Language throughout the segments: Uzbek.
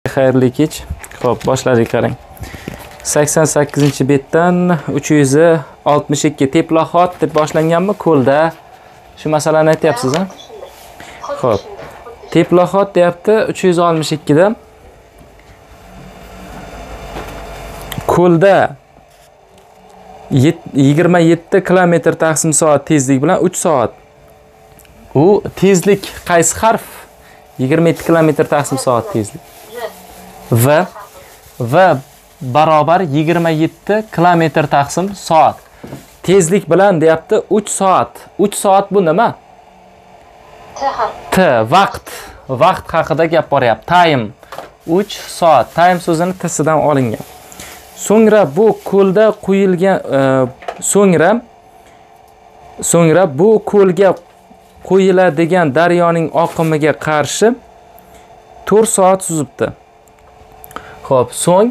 Xayrli kech. Xo'p, boshladik qarang. 88-betdan 362 teplahot deb boshlanganmi ko'lda? Shu masalani aytyapsiz, ha? Xo'p. Teplahot deyapti 362 da. Ko'lda 27 km taqsim soat tezlik bilan 3 soat. U tezlik qaysi harf? 27 km taqsim soat tezlik. V barobar 27 km taqsim soat. Tezlik bilan deyapti 3 soat. 3 soat bu nima? T vaqt. Vaqt haqida gap boryapti. Time. 3 soat. Time so'zini T'sidan olingan. So'ngra bu ko'lda qo'yilgan so'ngra bu ko'lga qo'yiladigan daryoning oqimiga qarshi 4 soat suzibdi. Xo'p, so'ng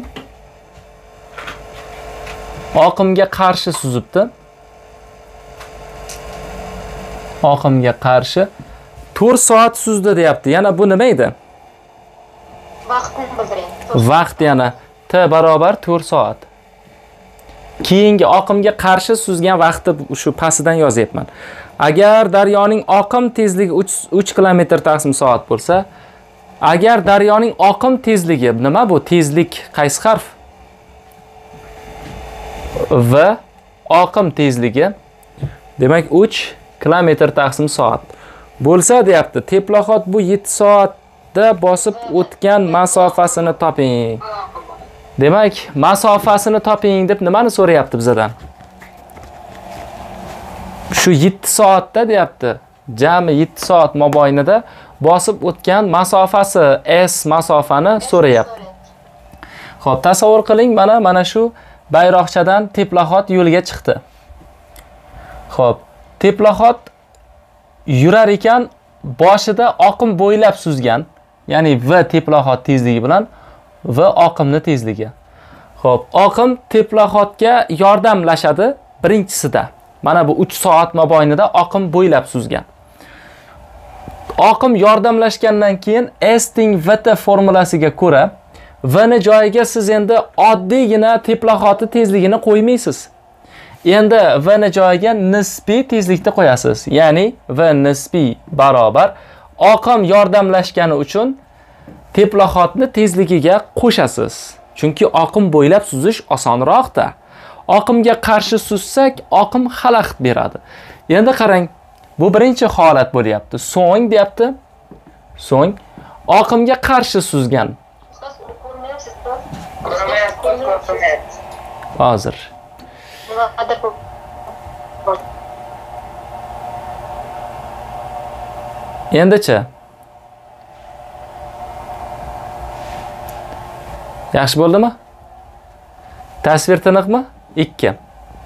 oqimga qarshi suzibdi. Oqimga qarshi 4 soat suzdi deyapti. Yana bu nima edi? Vaqtni bildiradi. Vaqt yana T barobar 4 soat. Keyingi oqimga qarshi suzgan vaqtni shu pastidan yozyapman. Agar daryoning oqim tezligi 3 km taqsim soat bo'lsa, agar daryoning oqim tezligi nima bu? Tezlik qaysi harf? V oqim tezligi demak 3 km taqsim soat bo'lsa deyapti. Teplahot bu 7 soatda bosib o'tgan masofasini toping. Demak, masofasini toping deb nimani so'rayapti bizdan? Shu 7 soatda deyapti. Jami 7 soat mobaynida bosib o'tgan masofasi S masofani so'rayapti. Xo'p, tasavvur qiling, mana shu bayroqchadan teplahot yo'lga chiqdi. Xo'p, teplahot yurar ekan, boshida oqim bo'ylab suzgan, ya'ni V teplahot tezligi bilan V oqimni tezligi. Xo'p, oqim teplahotga yordamlashadi birinchisida. Mana bu 3 soat mobaynida oqim bo'ylab suzgan. Oqim yordamlashgandan keyin S teng VT formulasiga ko'ra V ni joyiga siz endi oddiygina teplahoti tezligini qo'ymaysiz. Endi V ni joyiga nisbiy tezlikni qo'yasiz. Ya'ni V nisbiy barobar oqim yordamlashgani uchun teplahotni tezligiga qo'shasiz. Chunki oqim bo'ylab suzish osonroqda. Oqimga qarshi suzsak, oqim xalaqit beradi. Endi qarang, bu birinchi holat bo'lyapti. So'ng deyapti. So'ng oqimga qarshi suzgan. Hozir. Endichi. Yaxshi bo'ldimi? Tasvir tiniqmi? 2.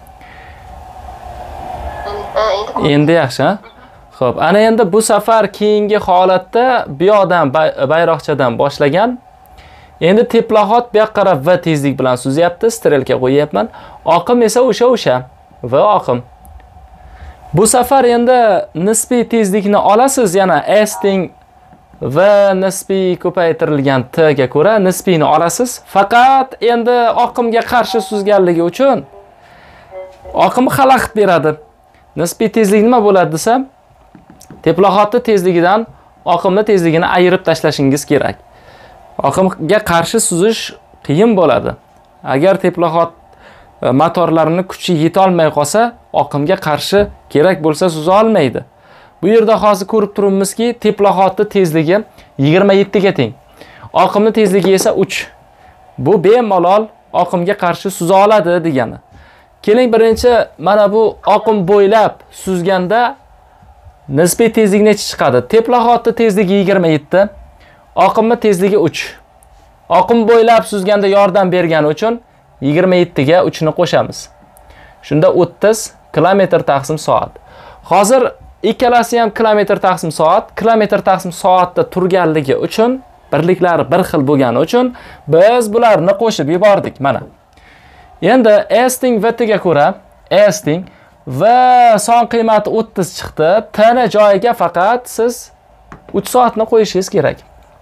Endi yaxshi, ha? Xo'p, ana endi bu safar keyingi holatda bu yoqdan bayroqchadan boshlagan. Endi teplahot bu yoqqa qarab V tezlik bilan suzyapti, strelka qo'yapman. Oqim esa o'sha V oqim. Bu safar endi nisbiy tezlikni olasiz, yana S teng V nisbiy ko'paytirilgan T ga ko'ra nisbiyni olasiz. Faqat endi oqimga qarshi suzganligi uchun oqim xalaqit beradi. Nisbiy tezlik nima bo'ladi desam, teplahotning tezligidan oqimning tezligini ayirib tashlashingiz kerak. Oqimga qarshi suzish qiyin bo'ladi. Agar teplahot motorlarining kuchi yeta olmay qolsa, oqimga qarshi kerak bo'lsa suza olmaydi. Bu yerda hozir ko'rib turibmizki, teplahotning tezligi 27 ga teng. Oqimning tezligi esa 3. Bu bemalol oqimga qarshi suza oladi degani. Keling, birinchi mana bu oqim bo'ylab suzganda nisbiy tezlik necha chiqadi? Teplahotning tezligi 27, oqimning tezligi 3. Oqim bo'ylab suzganda yordam bergani uchun 27 ga 3 ni qo'shamiz. Shunda 30 km taqsim soat. Hozir ikkalasi ham kilometr taqsim soat, kilometr taqsim soatda turganligi uchun, birliklari bir xil bo'lgani uchun biz bularni qo'shib yubordik mana. Endi S teng VT ga ko'ra S teng va son qiymati 30 chiqdi. T ni joyiga faqat siz 3 soatni qo'yishingiz kerak.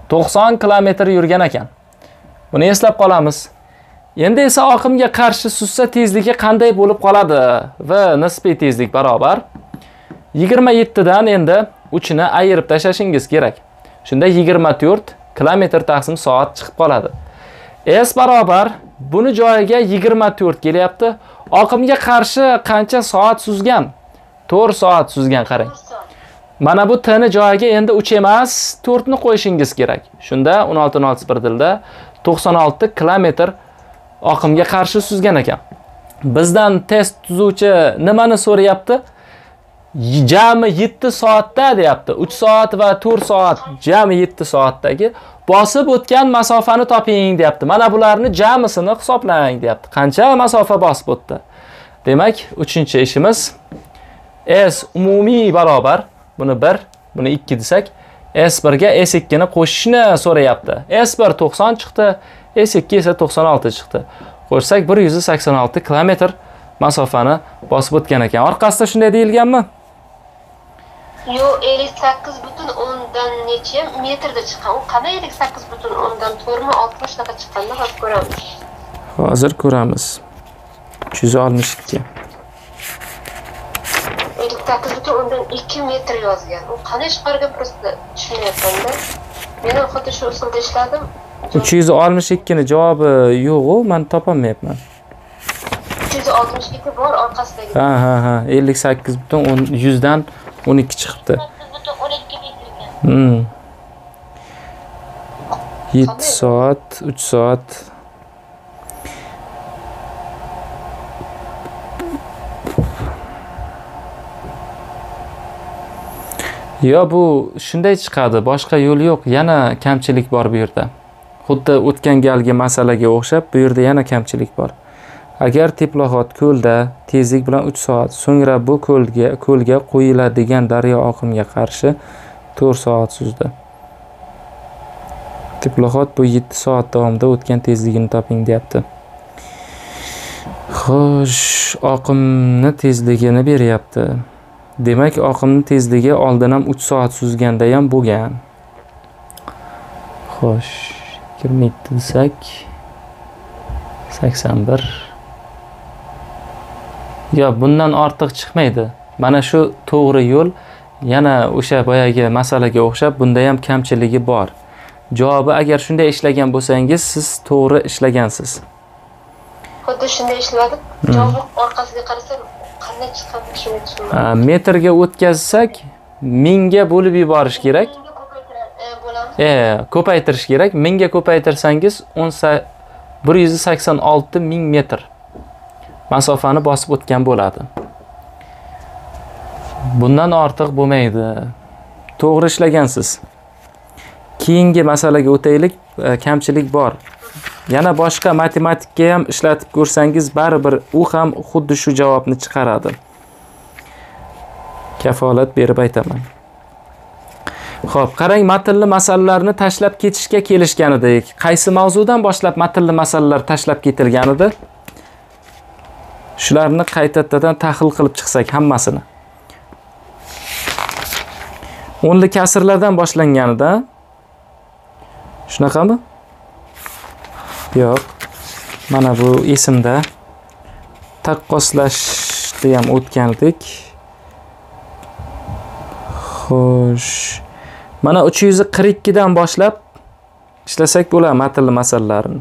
90 kilometr yurgan ekan. Buni eslab qolamiz. Endi esa oqimga qarshi suzsa tezligi qanday bo'lib qoladi? Va nisbiy tezlik barobar 27 dan endi 3 ni ayirib tashlashingiz kerak. Shunda 24 kilometr taqsim soat chiqib qoladi. S barobar buni joyiga 24 kelyapti. Oqimga qarshi qancha soat suzgan? 4 soat suzgan qarang. Mana bu t ni joyiga endi 3 emas, 4 ni qo'yishingiz kerak. Shunda 16.01 dilda 96 kilometr oqimga qarshi suzgan ekan. Bizdan test tuzuvchi nimani so'rayapti? Jami 7 soatda deyapti. 3 soat va 4 soat, jami 7 soatdagi bosib o'tgan masofani toping deyapti. Mana bularni jamisini hisoblang deyapti. Qancha masofa bosib o'tdi? Demak, 3-ishimiz S umumiy barobar buni 1, buni 2 desak, S1 ga S2 ni qo'shishni so'rayapti. S1 90 chiqdi, S2 esa 96 chiqdi. Qo'shsak 186 kilometr masofani bosib o'tgan ekan. Orqasida shunday deyilganmi? Yo, 58,10 necha metrda chiqqan? U qanday 58,10 to'rtmi 60 naqa chiqqanini hozir ko'ramiz. Hozir ko'ramiz. 362. 58,2 metr yozgan. U qanday chiqargan prosta tushunmayapman-da. Men xuddi shu usulda ishladim. 362 ni javobi yo'q-ku, men topolmayapman. 362 bor orqasidagi. Ha, 58,100 dan 12 chiqibdi. 12 7 soat, 3 soat. Yo, bu shunday chiqadi, boshqa yo'l yo'q. Yana kamchilik bor bu yerda. Xuddi o'tgan galgi masalaga o'xshab, bu yerda yana kamchilik bor. Agar teploxod ko'lda tezlik bilan 3 soat, so'ngra bu ko'lga qo'yiladigan daryo oqimiga qarshi 4 soat suzdi. Teploxod bu 7 soat davomida o'tgan tezligini toping deyapti. Xo'sh, oqimni tezligini beryapti. Demak, oqimning tezligi oldin ham 3 soat suzganda ham bo'lgan. Xo'sh, 27 desak 81. Yo, bundan ortiq chiqmaydi. Mana shu to'g'ri yo'l. Yana o'sha boyagi masalaga o'xshab, bunda ham kamchiligi bor. Javobi agar shunday ishlagan bo'lsangiz, siz to'g'ri ishlagansiz. Xuddi shunday ishladim. Javob orqasiga qarasam qanday chiqadi shuni tushunmayman. Metrga o'tkazsak 1000 ga bo'lib yuborish kerak. Ko'paytirish kerak. 1000 ga ko'paytirsangiz 186 ming metr masofani bosib o'tgan bo'ladi. Bundan ortiq bo'lmaydi. To'g'ri ishlagansiz. Keyingi masalaga o'taylik, kamchilik bor. Yana boshqa matematikka ham ishlatib ko'rsangiz, baribir u ham xuddi shu javobni chiqaradi. Kafolat berib aytaman. Xo'p, qarang, matnli masalalarni tashlab ketishga kelishgan edik. Qaysi mavzudan boshlab matnli masalalar tashlab ketilgan edi? Shularni qaytadan tahlil qilib chiqsak hammasini. O'nli kasrlardan boshlanganida. Shunaqami? Yo'q. Mana bu esimda. Taqqoslashni ham o'tgandik. Xo'sh. Mana 342 dan boshlab ishlasak bo'ladi matnli masalalarni.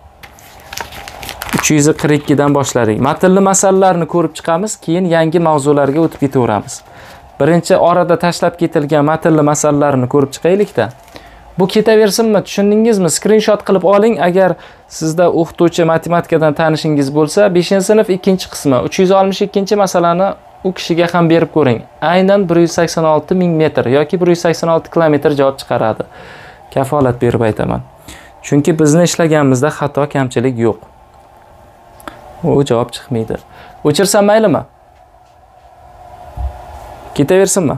342 dan boshladik. Matnli masalalarni ko'rib chiqamiz, keyin yangi mavzularga o'tib ketaveramiz. Birinchi orada tashlab ketilgan matnli masalalarni ko'rib chiqaylik-da. Bu ketaversinmi, tushundingizmi? Screenshot qilib oling. Agar sizda o'qituvchi matematikadan tanishingiz bo'lsa, 5-sinf 2-qismi 362-masalani u kishiga ham berib ko'ring. Aynan 186 ming metr yoki 186 kilometr javob chiqaradi. Kafolat berib aytaman. Chunki bizni ishlaganimizda xato, kamchilik yo'q. U javob chiqmaydi. O'chirsam maylimi? Ketaversinmi?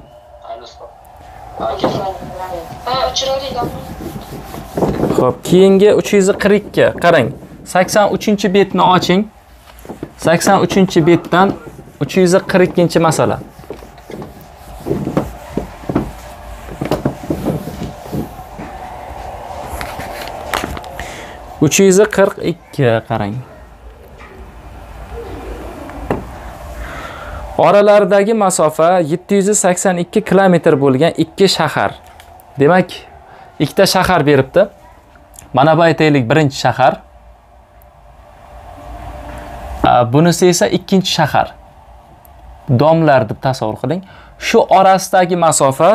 Xo'p, keyingi 342. Qarang. 83-betni oching. 83-betdan 342-masala. 342 qarang. Oralaridagi masofa 782 kilometr bo'lgan ikki shahar. Demak, ikkita shahar beribdi. Mana bu aytaylik birinchi shahar. Bunisi esa ikkinchi shahar. Domlar deb tasavvur qiling. Shu orasidagi masofa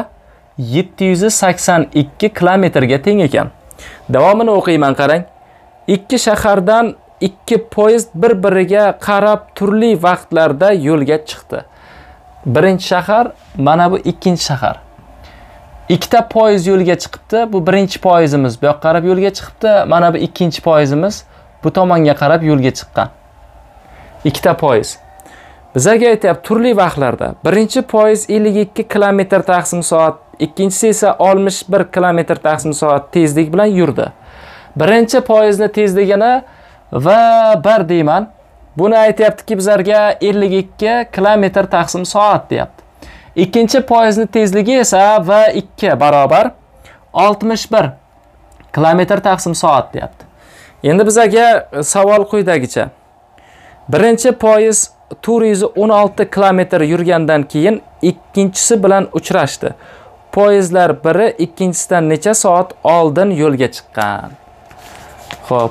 782 kilometrga teng ekan. Davomini o'qiyman, qarang. Ikki shahardan ikki poyezd bir-biriga qarab turli vaqtlarda yo'lga chiqdi. Birinchi shahar, mana bu ikkinchi shahar. Ikkita poyezd yo'lga chiqibdi. Bu birinchi poyezdimiz bu yoqqa qarab yo'lga chiqibdi. Mana bu ikkinchi poyezdimiz bu tomonga qarab yo'lga chiqqan. Ikkita poyezd. Bizga aytayapti turli vaqtlarda. Birinchi poyezd 52 kilometr taqsim soat, ikkinchisi esa 61 kilometr taqsim soat tezlik bilan yurdi. Birinchi poyezdning tezligini va 1 deyman. Buni aytayaptiki bizlarga 52 kilometr taqsim soat deyapti. Ikkinchi poyezdning tezligi esa va 2 barobar 61 kilometr taqsim soat deyapti. Endi bizga savol quyidagicha. Birinchi poyezd 416 kilometr yurgandan keyin ikkinchisi bilan uchrashdi. Poyezdlar biri ikkinchisidan necha soat oldin yo'lga chiqqan? Xo'p,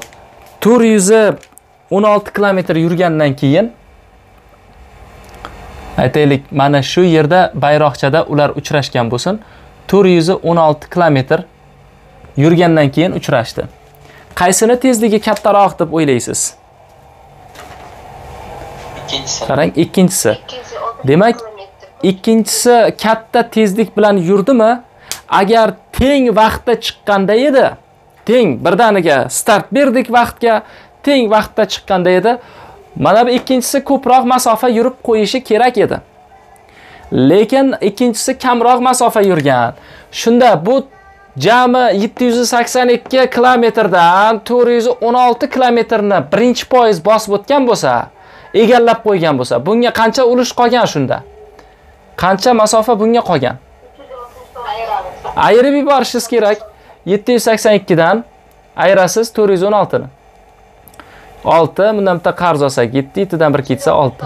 416 kilometr yurgandan keyin aytaylik, mana shu yerda bayroqchada ular uchrashgan bo'lsin. 416 kilometr yurgandan keyin uchrashdi. Qaysini tezligi kattaroq deb o'ylaysiz? Qarang, ikkinchisi. Demak, ikkinchisi katta tezlik bilan yurdimi? Agar teng vaqtda chiqqanda edi, teng birdaniga start berdik vaqtga, teng vaqtda chiqqanda edi, mana bu ikkinchisi ko'proq masofa yurib qo'yishi kerak edi. Lekin ikkinchisi kamroq masofa yurgan. Shunda bu jami 782 kilometrdan 416 kilometrni birinchi poyezd bosib o'tgan bo'lsa, egallab qo'ygan bo'lsa, bunga qancha ulush qolgan shunda? Qancha masofa bunga qolgan? Ayirib yuborishingiz kerak. 782 dan ayirasiz 416 ni. 6, bundan bitta qarz olsak 7, 7 dan 1 ketsa 6.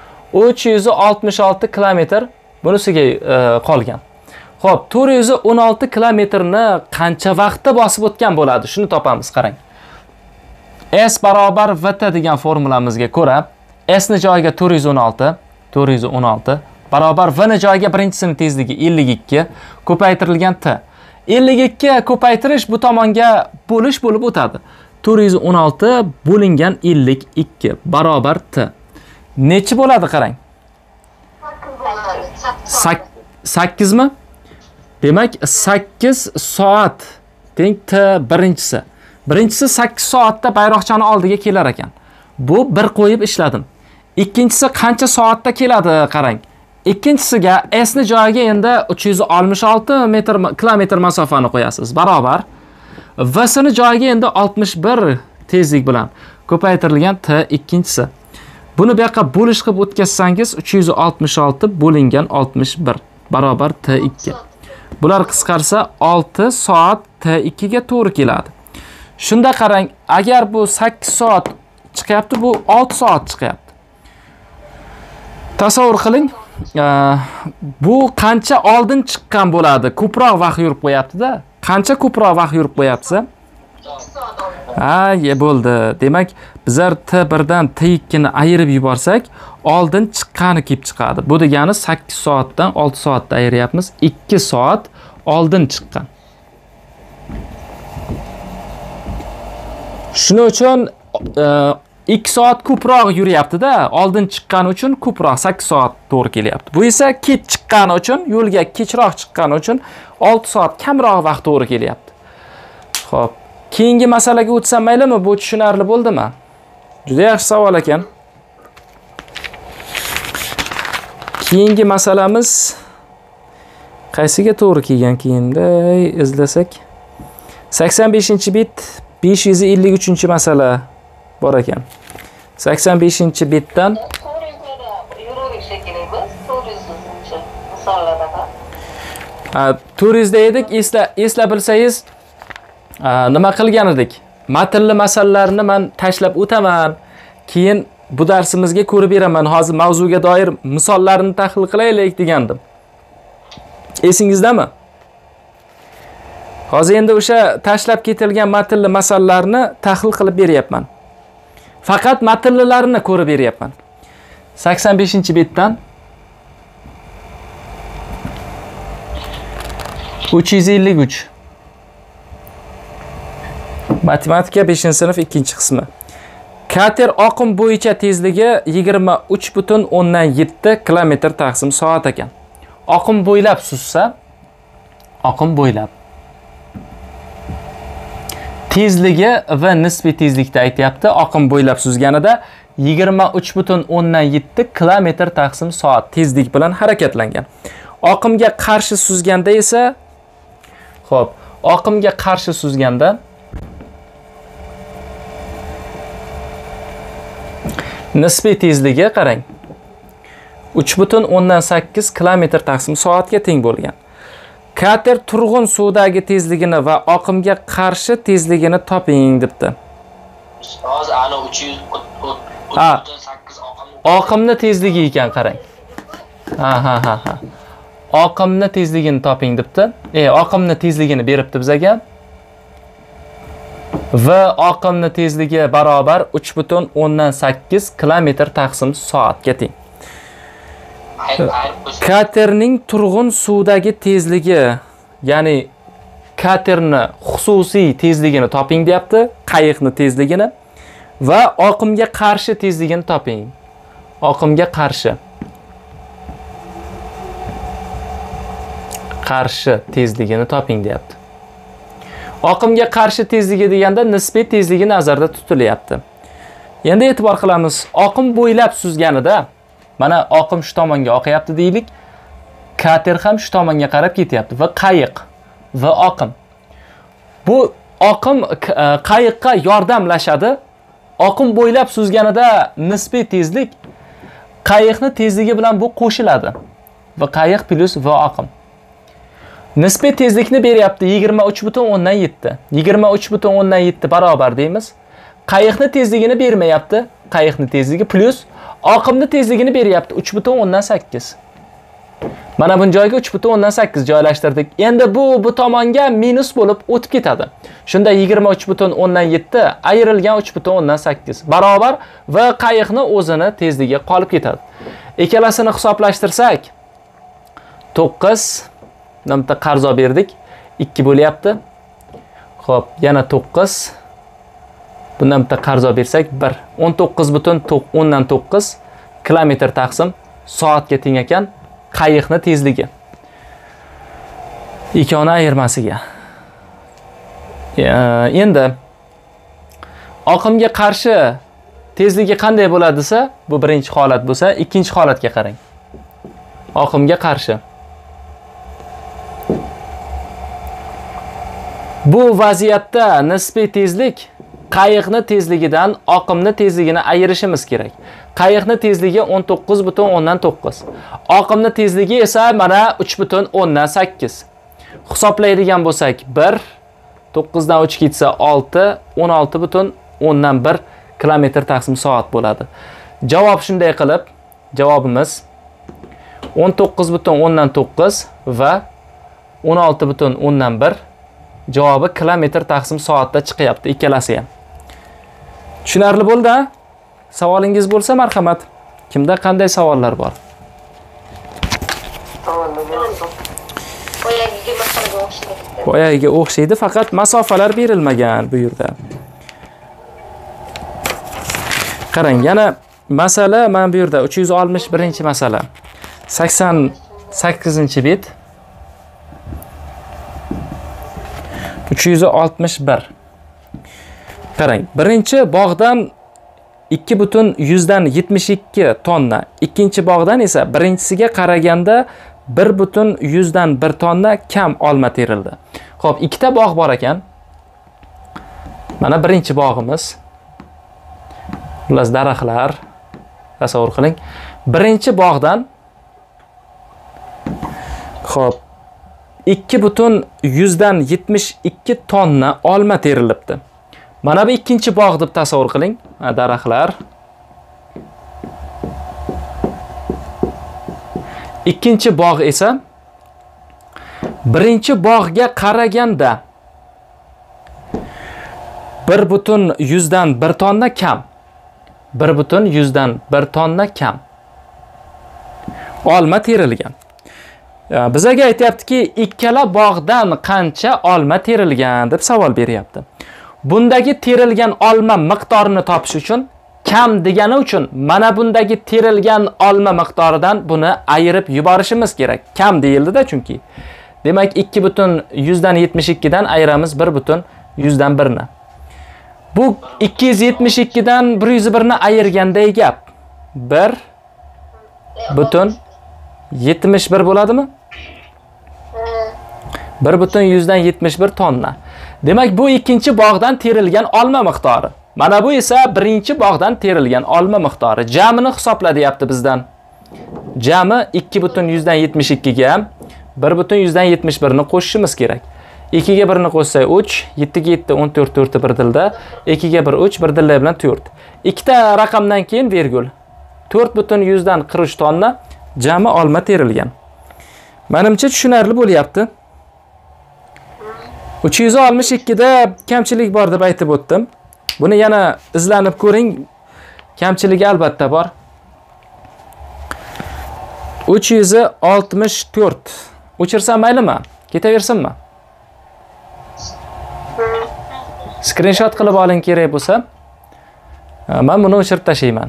366 kilometr bunisiga qolgan. Xo'p, 416 kilometrni qancha vaqtda bosib o'tgan bo'ladi? Shuni topamiz, qarang. S barobar VT degan formulamizga ko'ra, S ni joyiga 416 barobar V ni joyiga birinchisining tezligi 52 ko'paytirilgan T. 52 ko'paytirish bu tomonga bo'lish bo'lib o'tadi. 416 bo'lingan 52 barobar T. Nechi bo'ladi, qarang? 8 mi? Demak, 8 soat teng T birinchisi. Birinchisi 8 soatda bayroqchani oldiga kelar ekan. Bu bir qo'yib ishladim. Ikkinchisi qancha soatda keladi, qarang. Ikkinchisiga S ni joyiga endi 366 kilometr masofani qo'yasiz. Barobar V ni joyiga endi 61 tezlik bilan ko'paytirilgan T ikkinchisi. Buni bu yoqqa bo'lish qilib o'tkazsangiz 366 bo'lingan 61 barobar T2. Bular qisqarsa 6 soat T2 ga to'g'ri keladi. Shunda qarang, agar bu 8 soat chiqyapti, bu 6 soat chiqyapti. Tasavvur qiling, bu qancha oldin chiqqan bo'ladi? Ko'proq vaqt yurib qo'yapti-da. Qancha ko'proq vaqt yurib qo'yapsa? Bo'ldi. Demak, bizlar T1 dan T2 ni ayirib yuborsak, oldin chiqqani kelib chiqadi. Bu degani 8 soatdan 6 soatda ayiryapmiz. 2 soat oldin chiqqan. Shuning uchun 2 soat ko'proq yuryapti-da, oldin chiqqani uchun ko'proq 8 soat to'g'ri kelyapti. Bu esa kech chiqqani uchun, yo'lga kechroq chiqqani uchun 6 soat kamroq vaqt to'g'ri kelyapti. Xo'p, keyingi masalaga o'tsam maylimi? Bu tushunarli bo'ldimi? Juda yaxshi savol ekan. Keyingi masalamiz qaysiga to'g'ri kelgan keyinda izlasak? 85-bit 553-masala bor ekan. 85-bitdan 400 edik, esla bilsangiz nima qilgan edik? matnli masalalarni men tashlab o'taman. Keyin bu darsimizga ko'rib beraman. Hozir mavzuga doir misollarni tahlil qilaylik degandim. Esingizdami? Hozir endi o'sha tashlab ketilgan matnli masalalarni tahlil qilib beryapman. Faqat matnlilarini ko'rib beryapman. 85-betdan 353. Matematika 5-sinf 2-qismi. Kater oqim bo'yicha tezligi 23,7 km taqsim soat ekan. Oqim bo'ylab suzsa, oqim bo'ylab tezligi va nisbiy tezlikda aytyapti. Oqim bo'ylab suzganida 23,7 km taqsim soat tezlik bilan harakatlangan. Oqimga qarshi suzganda esa, xo'p, oqimga qarshi suzganda nisbiy tezligi qarang. 3,8 km taqsim soatga teng bo'lgan. Kater turg'un suvdagi tezligini va oqimga qarshi tezligini toping debdi. Hozir ana 338 oqimni tezligi ekan qarang. Ha. Oqimni tezligini toping debdi. Oqimni tezligini beribdi bizga. Va oqimni tezligi barobar 3,8 km taqsim soatga teng. Katerning turg'un suvdagi tezligi, ya'ni katerni xususiy tezligini toping deyapti, qayiqni tezligini va oqimga qarshi tezligini toping. Oqimga qarshi tezligini toping deyapti. Oqimga qarshi tezligi deganda nisbiy tezligi nazarda tutilyapti. Endi e'tibor qilamiz. Oqim bo'ylab suzganida mana oqim shu tomonga oqyapti deylik. Kater ham shu tomonga qarab ketyapti va qayiq va oqim. Bu oqim qayiqqa yordamlashadi. Oqim bo'ylab suzganida nisbiy tezlik qayiqni tezligi bilan bu qo'shiladi. Va qayiq plus va oqim. Nisbiy tezlikni beryapti 23,7. 23,7 barobar deymiz. Qayiqni tezligini bermayapti. Qayiqni tezligi plus oqimni tezligini beryapti 3,8. Mana bu joyga 3,8 joylashtirdik. Endi bu tomonga minus bo'lib o'tib ketadi. Shunda 23,7 ayrilgan 3,8 barobar va qayiqni o'zini tezligi qolib ketadi. Ikkalasini hisoblashtirsak 9 nimta qarzo berdik. 2 bo'lyapti. Xo'p, yana 9. Bundan bitta qarzo bersak 1. 19,9 km taqsim soatga teng ekan qayiqni tezligi. Ikkoni ayirmasiga. Endi oqimga qarshi tezligi qanday bo'ladi desa, bu birinchi holat bo'lsa, ikkinchi holatga qarang. Oqimga qarshi. Bu vaziyatda nisbiy tezlik qayiqni tezligidan oqimni tezligini ayirishimiz kerak. Qayiqni tezligi 19,9. Oqimni tezligi esa mana 3,8. Hisoblaydigan bo'lsak 1, 9 dan 3 ketsa 6, 16,1 km taqsim soat bo'ladi. Javob shunday qilib, javobimiz 19,9 va 16,1 javobi kilometr taqsim soatda chiqyapti ikkalasi ham. Tushunarli bo'ldi? Savolingiz bo'lsa marhamat. Kimda qanday savollar bor? Boyagiga o'xshaydi, faqat masofalar berilmagan bu yerda. Qarang, yana masala mana bu yerda 361-masala. 88-bet. 361. Qarang, birinchi bog'dan 2,72 tonna, ikkinchi bog'dan esa birinchisiga qaraganda 1,1 tonna kam olma terildi. Xo'p, ikkita bog' bor ekan. Mana birinchi bog'imiz. Ular daraxtlar. Tasavvur qiling. Birinchi bog'dan xo'p 2,172 tonna olma terilibdi. Mana bu ikkinchi bog' deb tasavvur qiling. Daraxtlar. Ikkinchi bog' esa birinchi bog'ga qaraganda 1,1 tonna kam. 1,1 tonna kam. Olma terilgan. Bizga aytayaptiki, ikkala bog'dan qancha olma terilgan deb savol beryapti. Bundagi terilgan olma miqdorini topish uchun kam degani uchun mana bundagi terilgan olma miqdoridan buni ayirib yuborishimiz kerak. Kam deyildi-da chunki. Demak 2,72 dan ayiramiz 1,1 ni. Bu 272 dan 101 ni ayirganday gap. 1,71 bo'ladimi? 1,171 tonna. Demak, bu ikkinchi bog'dan terilgan olma miqdori. Mana bu esa birinchi bog'dan terilgan olma miqdori. Jamini hisobla deyapti bizdan. Jami 2,172 ga 1,171 ni qo'shishimiz kerak. 2 ga 1 ni qo'shsak 3, 7 ga 7 14 4 bir dilda, 2 ga 1 3 bir dillar bilan 4. Ikkita raqamdan keyin virgul. 4,143 tonna jami olma terilgan. Menimcha tushunarli bo'lyapti. 362 da kamchilik bor deb aytib o'tdim. Buni yana izlanib ko'ring. Kamchiligi albatta bor. 364. O'chirsam maylimi? Ketaversinmi? Screenshot qilib oling kerak bo'lsa. Men buni o'chirib tashlayman.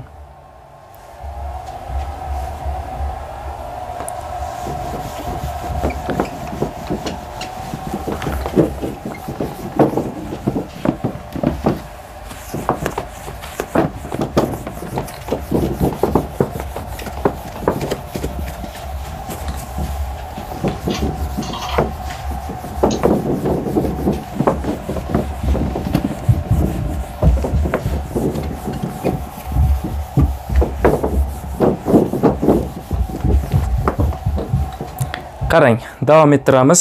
Qarang, davom ettiramiz.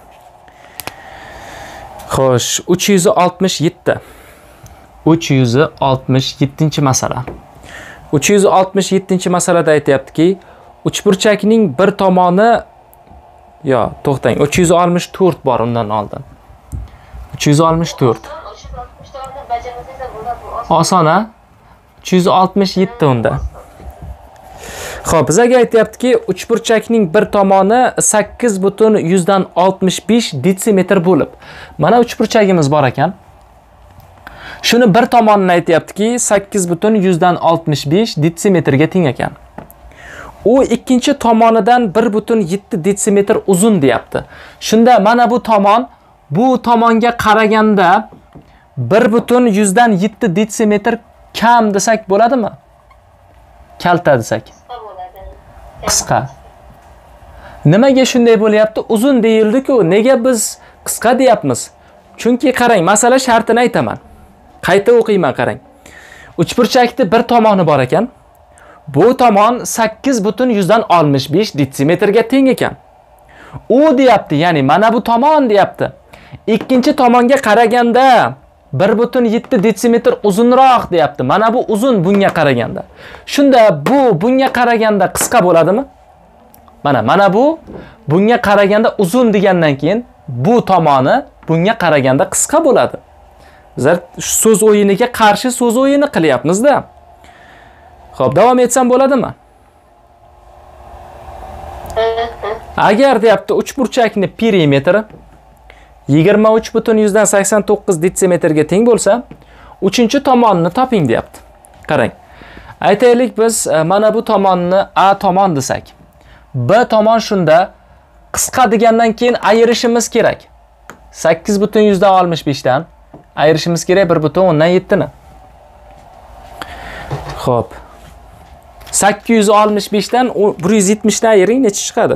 Xo'sh, 367. 367-masala. 367-masalada aytayaptiki, uchburchakning bir tomoni to'xtang, 364 bor undan oldin. 364. Oson-a? 367 unda. Xo'p, bizga aytayaptiki, uchburchakning bir tomoni 8,65 detsimetr bo'lib. Mana uchburchagimiz bor ekan. Shuni bir tomonini aytayaptiki, 8,65 detsimetrga teng ekan. U ikkinchi tomonidan 1,7 detsimetr uzun deyapti. Shunda mana bu tomonga qaraganda 1,7 detsimetr kam desak bo'ladimi? Kalta desak. Qisqa. Nimaga shunday bo'lyapti? Uzun deyildi-ku, nega biz qisqa deyapmiz? Chunki qarang, masala shartini aytaman. Qayta o'qiyman, qarang. Uchburchakning bir tomoni bor ekan. Bu tomon 8,65 detsimetrga teng ekan. U deyapti, ya'ni mana bu tomon deyapti. Ikkinchi tomonga qaraganda 1,7 detsimetr uzunroq deyapti. Mana bu uzun bunga qaraganda. Shunda bu bunga qaraganda qisqa bo'ladimi? Mana bu bunga qaraganda uzun degandan keyin bu tomoni bunga qaraganda qisqa bo'ladi. Bizlar so'z o'yiniga qarshi so'z o'yini qilyapmiz-da. Xo'p, davom etsam bo'ladimi? Agar deyapti uchburchakning perimetri 23,89 detsimetrga teng bo'lsa, 3-tomonni toping deyapti. Qarang. Aytaylik biz mana bu tomonni A tomon desak. B tomon shunda qisqa degandan keyin ayirishimiz kerak. 8,65 dan ayirishimiz kerak 1,17 ni. Xo'p. 865 dan 170 ni ayiring, necha chiqadi?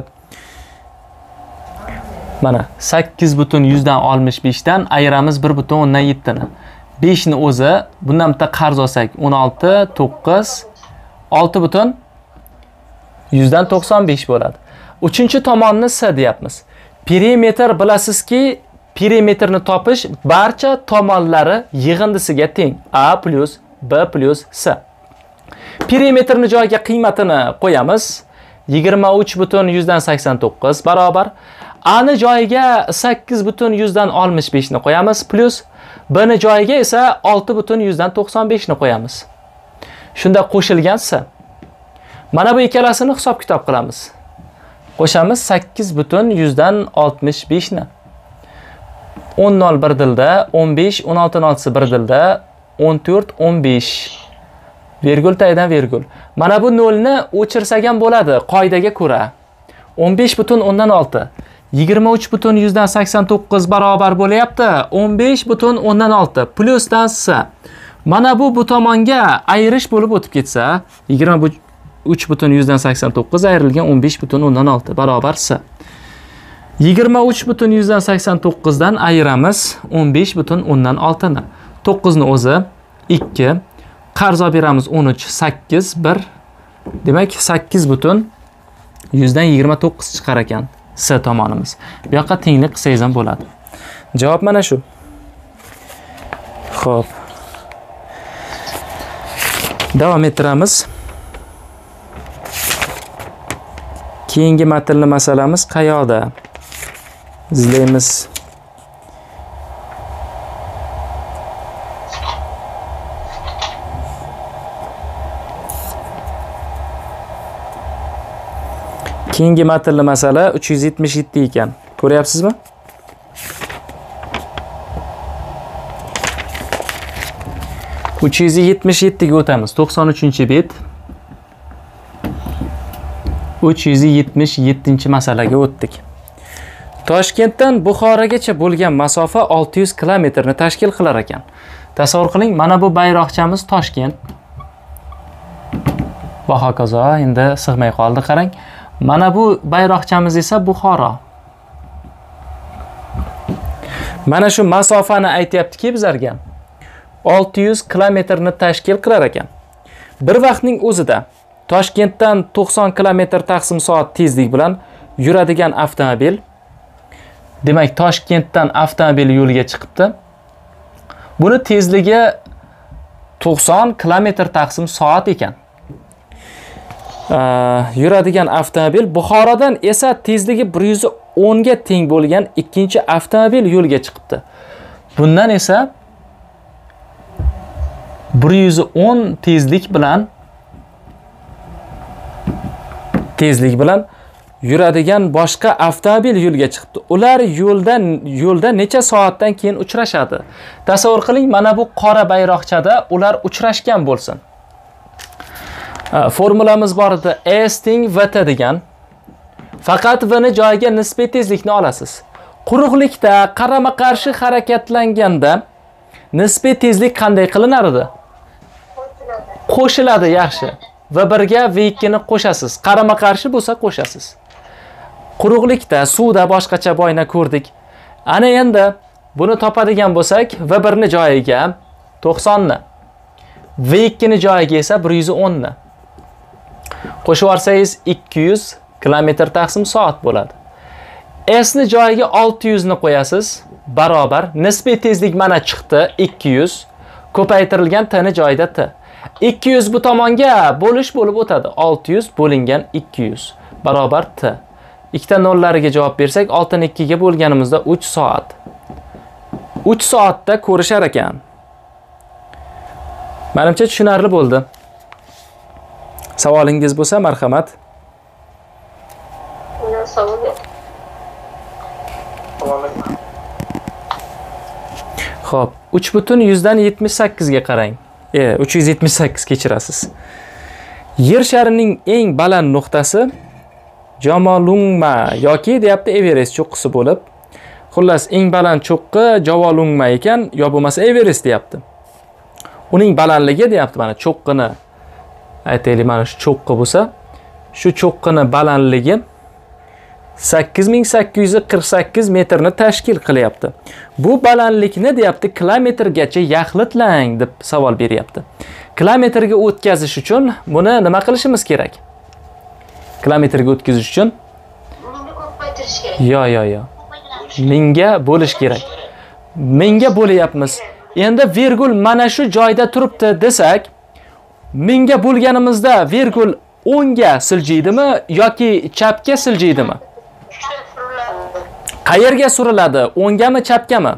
Mana 8,65 dan ayiramiz 1,17 ni. 5 ni o'zi bundan bitta qarz olsak 16, 9, 6,195 bo'ladi. 3-tomonni S deyapmiz. Perimetr bilasizki perimetrni topish barcha tomonlari yig'indisiga teng. A plus B plus C. Perimetrni joyiga qiymatini qo'yamiz. 23,89 barobar. A ni joyiga 8,65 ni qo'yamiz plus B ni joyiga esa 6,95 ni qo'yamiz. Shunda qo'shilgan C. Mana bu ikkalasini hisob-kitob qilamiz. Qo'shamiz 8,65 ni. 10 nol bir dilda, 15, 16 nolsi bir dilda, 14, 15. Virgul tagidan virgul. Mana bu 0 ni o'chirsak ham bo'ladi qoidaga ko'ra. 15,6. 23,89 barobar bo'lyapti. 15,6 plusdan C. Mana bu tomonga ayirish bo'lib o'tib ketsa, 23,89 ayrilgan 15,6 barobar C. 23,89 dan ayiramiz 15,6 ni. 9 ni o'zi 2, qarz olib beramiz 13, 8, 1. Demak 8,29 chiqar ekan C tomonimiz. Bu yoqqa tenglik qilsangiz ham bo'ladi. Javob mana shu. Xo'p. Davom ettiramiz. Keyingi matnli masalamiz qayoqda? İzleyimiz. Keyingi matnli masala 377 ekan. Ko'ryapsizmi? Uch yuz yetmish yettiga o'tamiz. 93-bet. 377 masalaga o'tdik. Toshkentdan Buxorogacha bo'lgan masofa 600 kilometrni tashkil qilar ekan. Tasavvur qiling, mana bu bayroqchamiz Toshkent. Va hokazo, endi sig'may qoldi, qarang. Mana bu bayroqchamiz esa Buxoro. Mana shu masofani aytyaptiki bizlarga. 600 kilometrni tashkil qilar ekan. Bir vaqtning o'zida Toshkentdan 90 kilometr taqsim soat tezlik bilan yuradigan avtomobil, demak Toshkentdan avtomobil yo'lga chiqibdi. Buni tezligi 90 kilometr taqsim soat ekan. Yuradigan avtomobil Buxorodan esa tezligi 110 ga teng bo'lgan ikkinchi avtomobil yo'lga chiqibdi. Bundan esa 110 tezlik bilan yuradigan boshqa avtomobil yo'lga chiqibdi. Ular yo'lda necha soatdan keyin uchrashadi? Tasavvur qiling, mana bu qora bayroqchada ular uchrashgan bo'lsin. Formulamiz bor edi, S teng VT degan. Faqat V ni joyiga nisbiy tezlikni olasiz. Quruqlikda qarama-qarshi harakatlanganda nisbiy tezlik qanday qilinar edi? Qo'shiladi, yaxshi. Va birga V2 ni qo'shasiz. Qarama-qarshi bo'lsa qo'shasiz. Quruqlikda, suvda boshqacha boyna ko'rdik. Ana endi buni topadigan bo'lsak, V1 ni joyiga 90 ni, V2 ni joyiga esa 110 ni. Qo'shib olsangiz 200 kilometr taqsim soat bo'ladi. S ni joyiga 600 ni qo'yasiz, barobar nisbiy tezlik mana chiqdi 200, ko'paytirilgan T ni joyida T. 200 bu tomonga bo'lish bo'lib o'tadi. 600 bo'lingan 200 barobar T. Ikkita nollariga javob bersak, 6 ni 2 ga bo'lganimizda 3 soat. 3 soatda ko'rishar ekan. Menimcha tushunarli bo'ldi. Savolingiz bo'lsa, marhamat. Savol yo'q. Xo'p, 3,78 ga qarang. 378 kechirasiz. Yer sharining eng baland nuqtasi Jomolungma yoki deyapti Everest cho'qqisi bo'lib, xullas eng baland cho'qqi Jomolungma ekan, yo bo'lmasa Everest deyapti. Uning balandligi deyapti, mana cho'qqini aytaylik, mana shu cho'qqi bo'lsa, shu cho'qqini balandligi 8848 metrni tashkil qilyapti. Bu balandlikni deyapti kilometrgacha yaxlitlang deb savol beryapti. Kilometrga o'tkazish uchun buni nima qilishimiz kerak? Kilometrga o'tkazish uchun Buni ko'paytirish kerak. yo. Mingga bo'lish kerak. Mingga bo'lyapmiz. Endi virgul mana shu joyda turibdi desak, mingga bo'lganimizda virgul 10 ga siljiydimi yoki chapga siljiydimi? Qayerga suriladi? 10 gami, chapgami?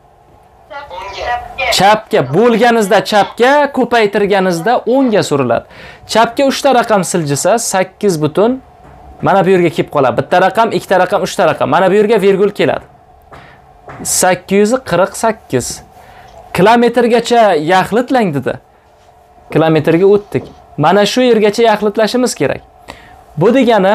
Chapga bo'lganingizda chapga, ko'paytirganingizda 10 ga suriladi. Chapga 3 ta raqam siljisa 8 butun mana bu yerga kelib qoladi. Bitta raqam, ikkita raqam, 3 ta raqam. Mana bu yerga virgul keladi. 848 kilometrgacha yaxlitlang dedi. Kilometrga o'tdik. Mana shu yergacha yaxlitlashimiz kerak. Bu degani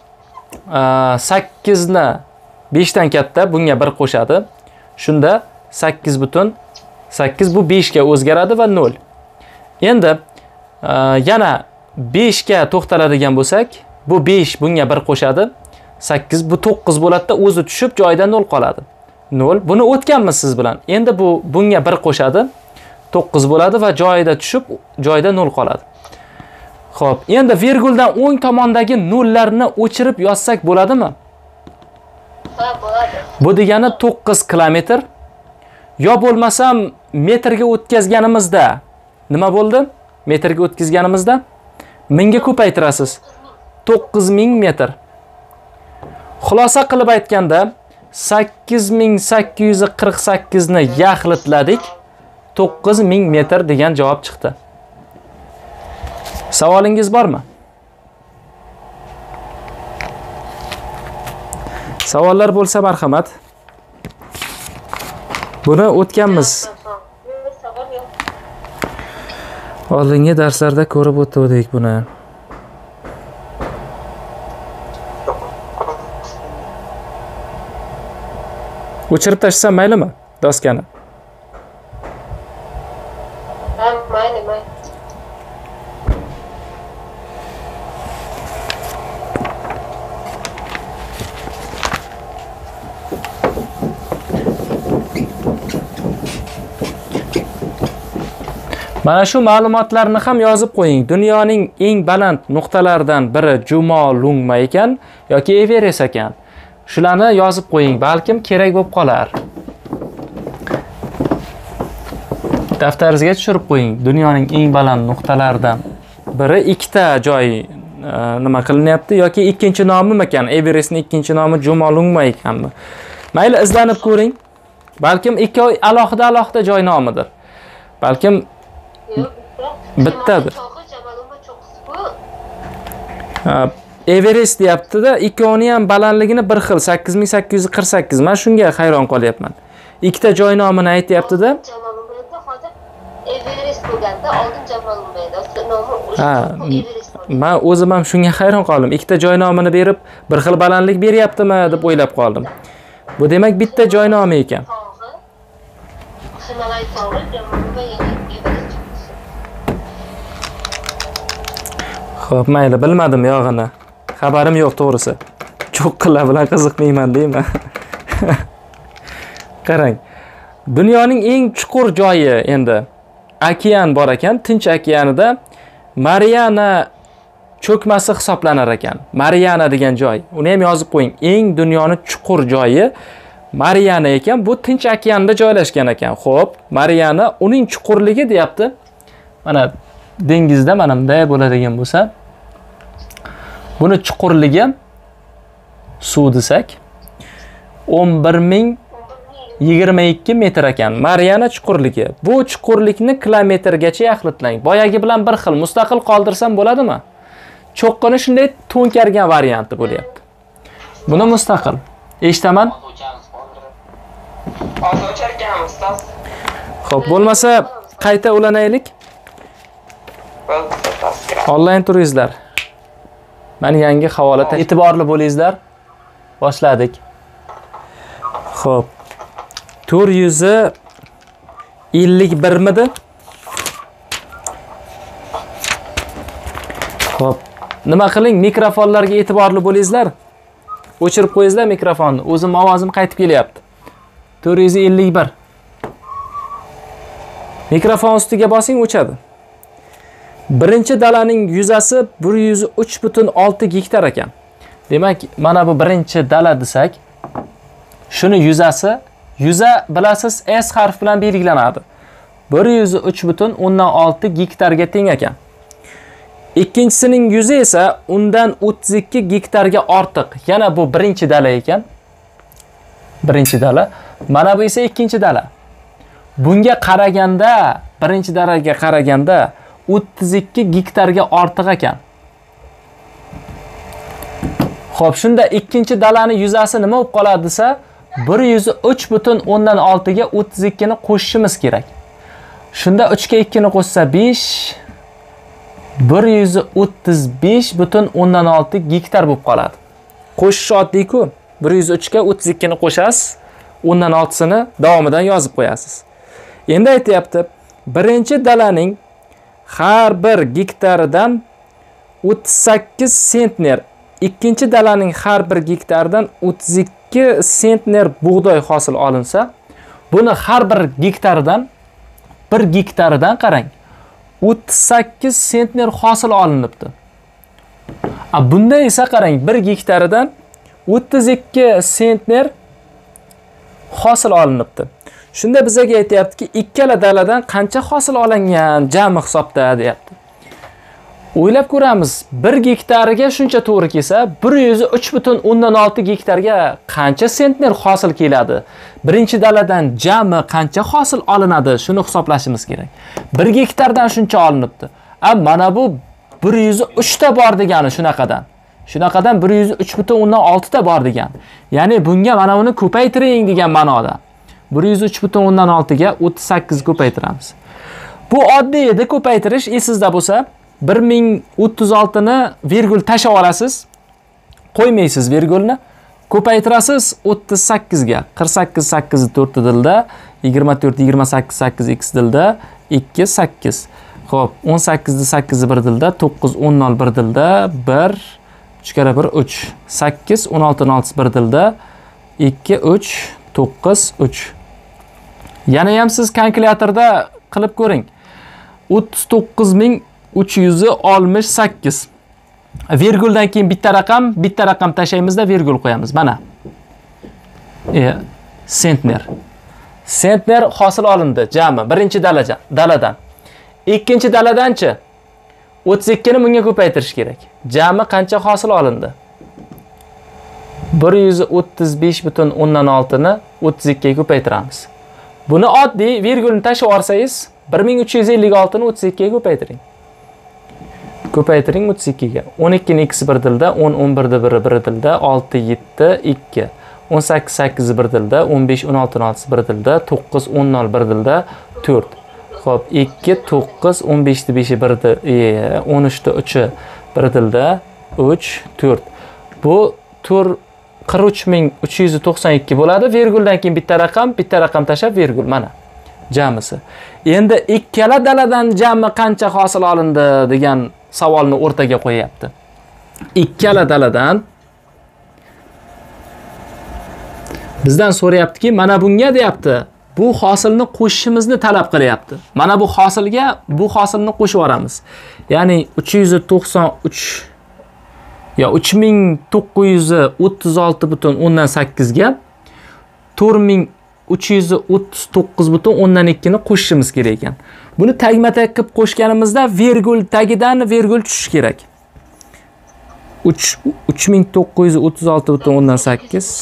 8 ni 5 dan katta bunga 1 qo'shadi. Shunda 8 butun 8 bu 5 ga o'zgaradi va 0. Endi yana 5 ga to'xtaladigan bo'lsak, bu 5 bunga 1 qo'shadi. 8 bu 9 bo'ladi-da, o'zi tushib joyida 0 qoladi. 0. Buni o'tganmiz siz bilan. Endi bu bunga 1 qo'shadi. 9 bo'ladi va joyida tushib joyida 0 qoladi. Xo'p, endi virguldan o'ng tomondagi nollarni o'chirib yozsak bo'ladimi? Ha, bo'ladi. Bu degani 9 kilometr. Yo bo'lmasam metrga o'tkazganimizda nima bo'ldi? Metrga o'tkazganimizda 1000 ga ko'paytirasiz. 9000 metr. Xulosa qilib aytganda 8848 ni yaxlitladik. 9000 metr degan javob chiqdi. Savolingiz bormi? Savollar bo'lsa marhamat. Buni o'tganmiz. Savol yo'q. Oldingi darslarda ko'rib o'tdik buni. O'chirib tashlasam maylimi doskani? Ha, mayli. Mana shu ma'lumotlarni ham yozib qo'ying. Dunyoning eng baland nuqtalaridan biri Jumolungma ekan yoki Everest ekan. Shularni yozib qo'ying, balkim kerak bo'lib qolar. Daftaringizga tushirib qo'ying. Dunyoning eng baland nuqtalaridan biri ikkita joy nima qilinyapti yoki ikkinchi nomi ekan? Everestning ikkinchi nomi Jumolungma ekanmi? Mayli izlanib ko'ring. Balkim ikkovi alohida joy nomidir. Balkim bittadir. Everest deyapti-da, ikkovini ham balandligini bir xil 8848. Men shunga hayron qolyapman. Ikkita joy nomini aytyapti-da. Jamolunmayda hozir Everest bo'lganda oldin Jamolunmayda nomi Everest. Men o'zim ham shunga hayron qoldim. Ikkita joy nomini berib, bir xil balandlik beryaptimi deb o'ylab qoldim. Bu demak bitta joy nomi ekan. Himalay tog'i Jamolunmay Everest. Xo'p, mayli, bilmadim yog'ini. Xabarim yo'q to'g'risi. Cho'qqilar bilan qiziqmayman deyman. Qarang. Dunyoning eng chuqur joyi endi okean bor ekan, Tinch okeanida Mariana cho'kmasi hisoblanar ekan. Mariana degan joy. Uni ham yozib qo'ying. Eng dunyoning chuqur joyi Mariana ekan. Bu Tinch okeanida joylashgan ekan. Xo'p, Mariana uning chuqurligi deyapti. Mana dengizda mana bunday bo'ladigan bo'lsa, buni chuqurligi suv desak 11022 metr ekan. Mariana chuqurligi. Bu chuqurlikni kilometrgacha yaxlitlang. Boyagi bilan bir xil mustaqil qoldirsam bo'ladimi? Cho'qqini shunday to'nkargan varianti bo'lyapti. Buni mustaqil. Eshitaman. Xo'p, bo'lmasa qayta ulanaylik. Onlayn turingizlar. Mana yangi havolada e'tiborli bo'lingizlar. Boshladik. Xo'p. 451 midi? Xo'p. Nima qiling? Mikrofonlarga e'tiborli bo'lingizlar. O'chirib qo'yingizlar mikrofonni. O'zim ovozim qaytib kelyapti. 451. Mikrofon ustiga bosing, o'chadi. Birinchi dalaning yuzasi 103.6 gektar ekan. Demak, mana bu birinchi dala desak, Shuni yuzasi, yuza bilasiz S harf bilan belgilanadi. 103,6 gektarga teng ekan. Ikkinchisining yuzi esa undan 32 gektarga ortiq. Yana bu birinchi dala ekan. Birinchi dala. Mana bu esa ikkinchi dala. Bunga qaraganda, birinchi dalaga qaraganda 32 gektarga ortiq ekan. Xo'p, shunda ikkinchi dalani yuzasi nima bo'lib qoladi desa, 103,6 ga 32 ni qo'shishimiz kerak. Shunda 3 ga 2 ni qo'shsa 5, 135,6 gektar bo'lib qoladi. Qo'shish oddiy-ku. 103 ga 32 ni qo'shasiz, 16 ni davomidan yozib qo'yasiz. Endi aytayapti, birinchi dalaning har bir gektaridan 38 sentner, ikkinchi dalaning har bir gektaridan 32 sentner bug'doy hosil olinsa, buni har bir gektaridan qarang, 38 sentner hosil olinibdi. Bunda esa qarang, 1 gektaridan 32 sentner hosil olinibdi. Shunda bizga aytayaptiki, ikkala daladan qancha hosil olingan jami hisobda deyapti. O'ylab ko'ramiz, 1 gektariga shuncha to'g'ri kelsa, 103,6 gektarga qancha sentner hosil keladi? Birinchi daladan jami qancha hosil olinadi? Shuni hisoblashimiz kerak. 1 gektardan shuncha olinibdi. Mana bu 103 ta bor degani shunaqadan. Shunaqadan 103,6 ta bor degan. Ya'ni bunga mana buni ko'paytiring degan ma'noda. 103,6 ga 38 ko'paytiramiz. Bu oddiy edi, ko'paytirish esingizda bo'lsa, 1036 ni virgul tashab olasiz. Qo'ymaysiz virgulni. Ko'paytirasiz 38 ga. 48 8 4 dilda, 24 28 8 x dilda, 2 8. Xo'p, 18 ni 8 bir dilda, 9 10 0 bir dilda, 1 3 kara 1 3. 8 16 6 bir dilda, 2 3 9 3. Yana ham siz kalkulyatorda qilib ko'ring. 39368. Virguldan keyin bitta raqam tashlaymizda virgul qo'yamiz. Mana. Sentner. Sentner hosil olindi jami birinchi daladan. Ikkinchi daladanchi 32 ni bunga ko'paytirish kerak. Jami qancha hosil olindi? 135,6 ni 32 ga ko'paytiramiz. Buni oddiy virgulni tashib olsangiz, 1356 ni 32 ga ko'paytiring. Ko'paytiring 32 ga. 12 ni x bir dilda, 10 11 ni 1 dilda, 6 7 2. 18 8 bir dilda, 15 16 6 bir dilda, 9 10 0 bir dilda, 4. Xo'p, 2 9 15 ni 5 bir dilda, 13 ni 3 bir dilda, 3 4. Bu 43392 bo'ladi. Virguldan keyin bitta raqam tashab virgul mana jamisi. Endi ikkala daladan jami qancha hosil olindi degan savolni o'rtaga qo'yapti. Ikkala daladan bizdan so'rayaptiki, mana bunga deyapti, bu hosilni qo'shishimizni talab qilyapti. Mana bu hosilga bu hosilni qo'shib yoramiz. Ya'ni 393 ya 3936,8 ga 4339,2 ni qo'shishimiz kerak ekan. Buni tagma-tag qilib qo'shganimizda virgul tagidan virgul tushishi kerak. 3936,8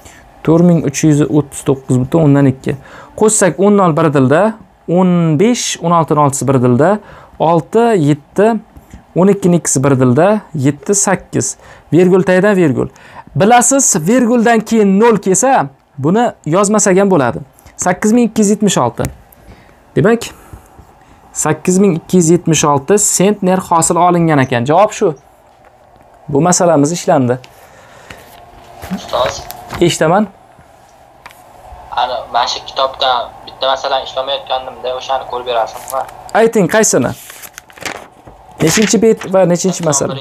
4339,2 qo'shsak 10 0 bir dilda, 15 16 6 bir dilda, 6 7 12 ni x bir dilda, 7 8. Virgul tagidan virgul. Bilasiz, virguldan keyin 0 kelsa, buni yozmasak ham bo'ladi. 8276. Demak, 8276 sentner hosil olingan ekan. Javob shu. Bu masalamiz ishlandi. Ustoz, eshitaman. mana shu kitobda bitta masalani ishlamayotganimda o'shani ko'rib berasizmi? Ayting, qaysini? Nechinchi bet va nechinchi masala?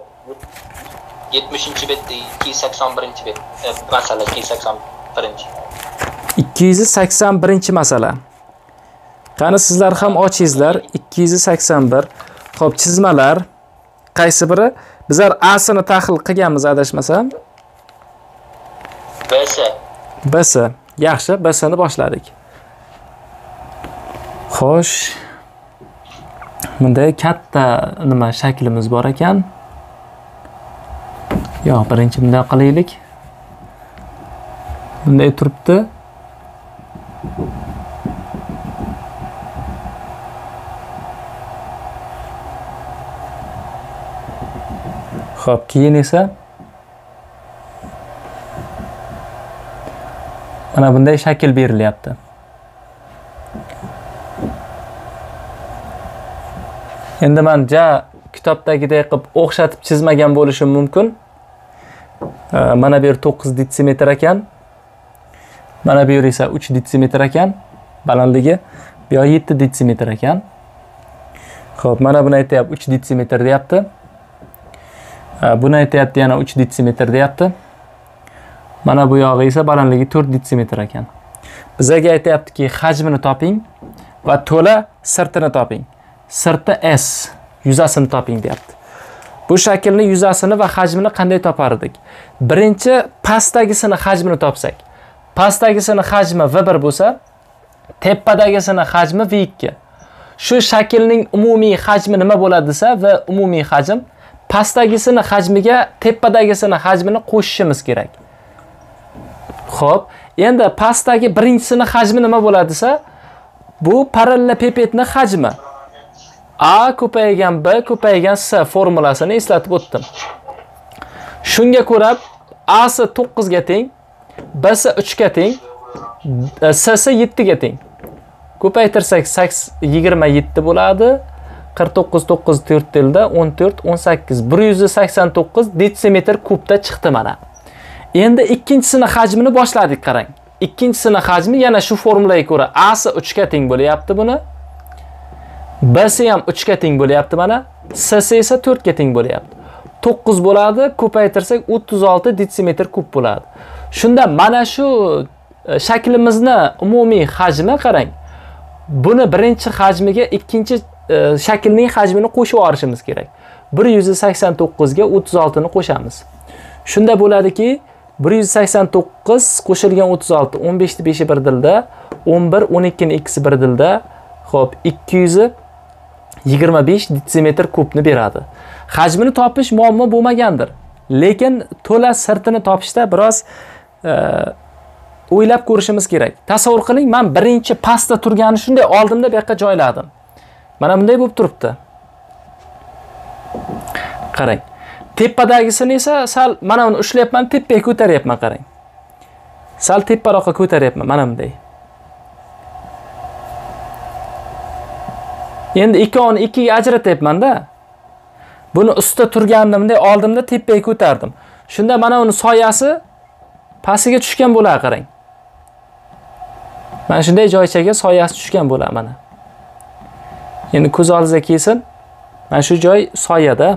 70-betda 281-bet. Masala 281. 281-masala. Qani sizlar ham ochingizlar. 281. Xo'p, chizmalar qaysi biri? Bizlar A sini tahlil qilganmiz adashmasam. B'si. BS. Yaxshi, BSni boshladik. Xo'sh. Bunday katta nima shaklimiz bor ekan. Yo'q, birinchi bunday qilaylik. Bunday turibdi. Xo'p, keyin esa mana bunday shakl berilyapti. Endi men kitobdagidek qilib o'xshatib chizmagan bo'lishim mumkin. Mana bu yer 9 detsimetr ekan. Mana bu yer esa 3 detsimetr ekan. Balandligi bu yer 7 detsimetr ekan. Xo'p, mana buni aytayapti 3 detsimetr deyapti. Buni aytayapti yana 3 detsimetr deyapti. Mana bu yog'i esa balandligi 4 detsimetr ekan. Bizga aytayaptiki, hajmini toping va to'la sirtini toping. Sirti S, yuzasini toping deyapti. Bu shaklni yuzasini va hajmini qanday topar edik? Birinchi pastdagisini hajmini topsak. Pastdagisini hajmi V1 bo'lsa, tepadagisini hajmi V2. Shu shaklning umumiy hajmi nima bo'ladi desa, va umumiy hajm pastdagisini hajmiga tepadagisini hajmini qo'shishimiz kerak. Xo'p, endi pastdagi birinchisini hajmi nima bo'ladi desa, bu parallelopipedni hajmi. A ko'paygan B ko'paygan S formulasini eslatib o'tdim. Shunga ko'ra A si 9 ga teng, B si 3 ga teng, S si 7 ga teng. Ko'paytirsak 27 bo'ladi. 49 9 4 tilda 14 18 189 detsimetr kubda chiqdi mana. Endi ikkinchisini hajmini boshladik, qarang. Ikkinchisini hajmi yana shu formulaga ko'ra A si 3 ga teng bo'lyapti buni. B si ham 3 ga teng bo'lyapti mana. S si esa 4 ga teng bo'lyapti. 9 bo'ladi, ko'paytirsak 36 detsimetr kub bo'ladi. Shunda mana shu shaklimizni umumiy hajmi qarang. Buni birinchi hajmiga ikkinchi shaklning hajmini qo'shib olishimiz kerak. 189 ga 36 ni qo'shamiz. Shunda bo'ladiki, 189 qo'shilgan 36, 15 ni 5i bir dilda, 11, 12 ni ikkisi bir dilda. Xo'p, 225 detsimetr kubni beradi. Hajmini topish muammo bo'lmagandir. Lekin to'la sirtini topishda biroz o'ylab ko'rishimiz kerak. Tasavvur qiling, men birinchi pastda turganini shunday oldimda bu yoqqa joyladim. Mana bunday bo'lib turibdi. Qarang. Tepadagisini esa sal mana uni ushlayapman, tepaga ko'taryapman, qarang. Sal teparoqqa ko'taryapman, mana bunday. Endi ikkovini ikkiga ajratyapman-da. Buni ustida turganimda bunday oldimda tepaga ko'tardim. Shunda mana uni soyasi pastiga tushgan bo'ladi, qarang. Mana shunday joychaga soyasi tushgan bo'ladi mana. Endi ko'z oldingizga kelsin. Mana shu joy soyada.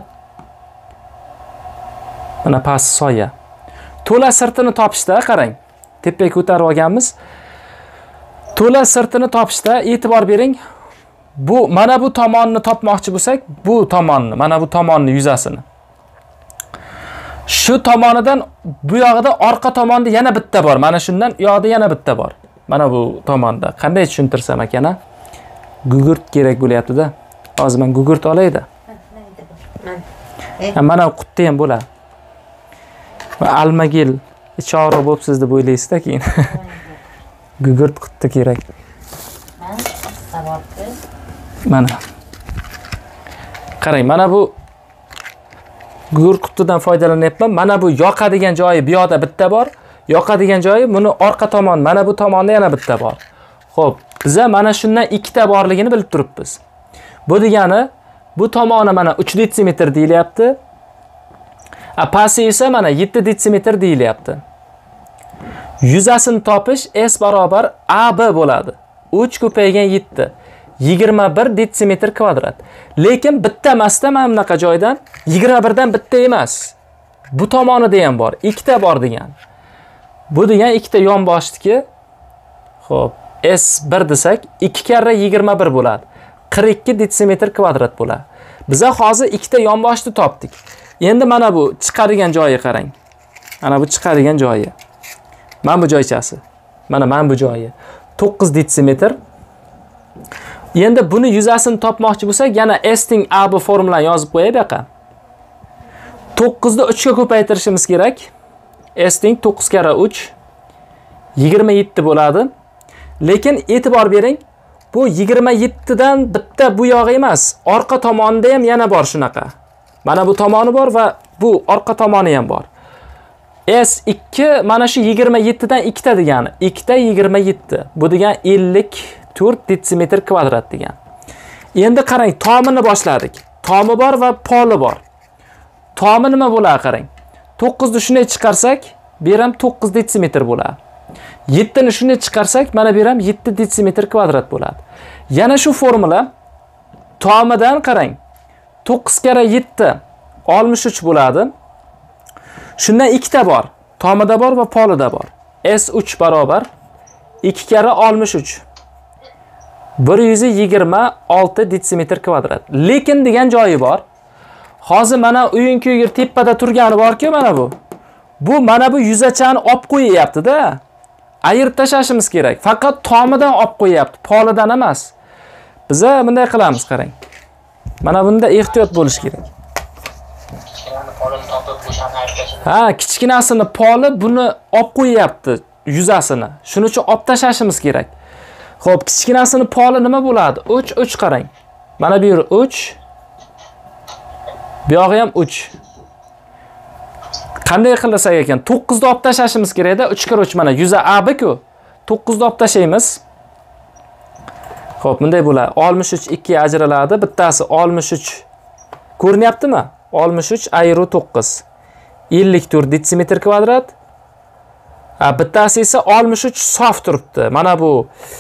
Mana past soya. To'la sirtini topishda qarang. Tepaga ko'tarib olganmiz. To'la sirtini topishda e'tibor bering. Bu mana bu tomonni topmoqchi bo'lsak, bu tomonni, mana bu tomonni yuzasini. Shu tomonidan bu yog'ida orqa tomonda yana bitta bor. Mana shundan yoqda yana bitta bor. Mana bu tomonda. Qanday tushuntirsam ekan-a? Gugurt kerak bo'lyapti-da. Hozir men gugurt olayda. Mana qutda ham bo'ladi. Va almagil ichog'roq bo'libsiz deb o'ylaysiz-da keyin. Gugurt qutda kerak. Mana. Qarang, mana bu gugurt qutidan foydalanyapman. Mana bu yoqadigan joyi bu yoqda bitta bor. Yoqadigan joyi buni orqa tomon, mana bu tomonda yana bitta bor. Xo'p, biza mana shundan ikkita borligini bilib turibmiz. Bu degani, bu tomoni mana 3 detsimetr deyilyapti. Pasti esa mana 7 detsimetr deyilyapti. Yuzasini topish S barobar AB bo'ladi. 3 ko'paygan 7. 21 detsimetr kvadrat. Lekin bitta emasda mana bunaqa joydan 21 dan bitta emas. Bu tomonida ham bor, ikkita bor degan. Bu degan ikkita yonboshdiki, xo'p, S1 desak 2 karra 21 bo'ladi. 42 detsimetr kvadrat bo'ladi. Biz hozir ikkita yonboshni topdik. Endi mana bu chiqadigan joyi qarang. Mana bu chiqadigan joyi. Mana bu joychasi. Mana bu joyi. 9 detsimetr. Endi buni yuzasini topmoqchi bo'lsak, yana S teng A bu formulani yozib qo'yay bu yoqqa. 9 ni 3 ga ko'paytirishimiz kerak. S teng 9 kara 3 27 bo'ladi. Lekin e'tibor bering, bu 27 dan bitta bu yo'q emas. Orqa tomonida ham yana bor shunaqa. Mana bu tomoni bor va bu orqa tomoni ham bor. S2 mana shu 27 dan 2 ta degani. 2 ta 27. Bu degan 54 detsimetr kvadrat degan. Endi qarang, tomini boshladik. Tomi bor va poli bor. Tomi nima bo'ladi qarang. 9 ni shunday chiqarsak, bu ham 9 detsimetr bo'ladi. 7 ni shunday chiqarsak, mana bu ham 7 detsimetr kvadrat bo'ladi. Yana shu formula tomidan qarang. 9 kara 7 63 bo'ladi. Shundan 2 ta bor. Tomida bor va polida bor. S3 barobar 2 kara 63. 126 detsimetr kvadrat. Lekin degan joyi bor. Hozir mana uyinki tepada turgani bor-ku mana bu. Bu mana bu yuzachani olib qo'yapti-da. Ayirib tashlashimiz kerak. Faqat tomidan olib qo'yapti, polidan emas. Biz bunday qilamiz, qarang. Mana bunda ehtiyot bo'lish kerak. Ha, kichkinasini poli buni olib qo'yapti, yuzasini. Shuning uchun olib tashlashimiz kerak. Xo'p, kichkinasini poli nima bo'ladi? 3 qarang. Mana bu yer 3. Bu yog'i ham 3. Qanday qilsak ekan? 9 ni olib tashlashimiz kerak-da. 3 kira 3 mana yuza A-ku. 9 ni olib tashlaymiz. Xo'p, bunday bo'ladi. 63 2 ga ajraladi. Bittasi 63. Ko'rinyaptimi? 63 ayru 9. 54 detsimetr kvadrat. Bittasi esa 63 sof turibdi. Mana bu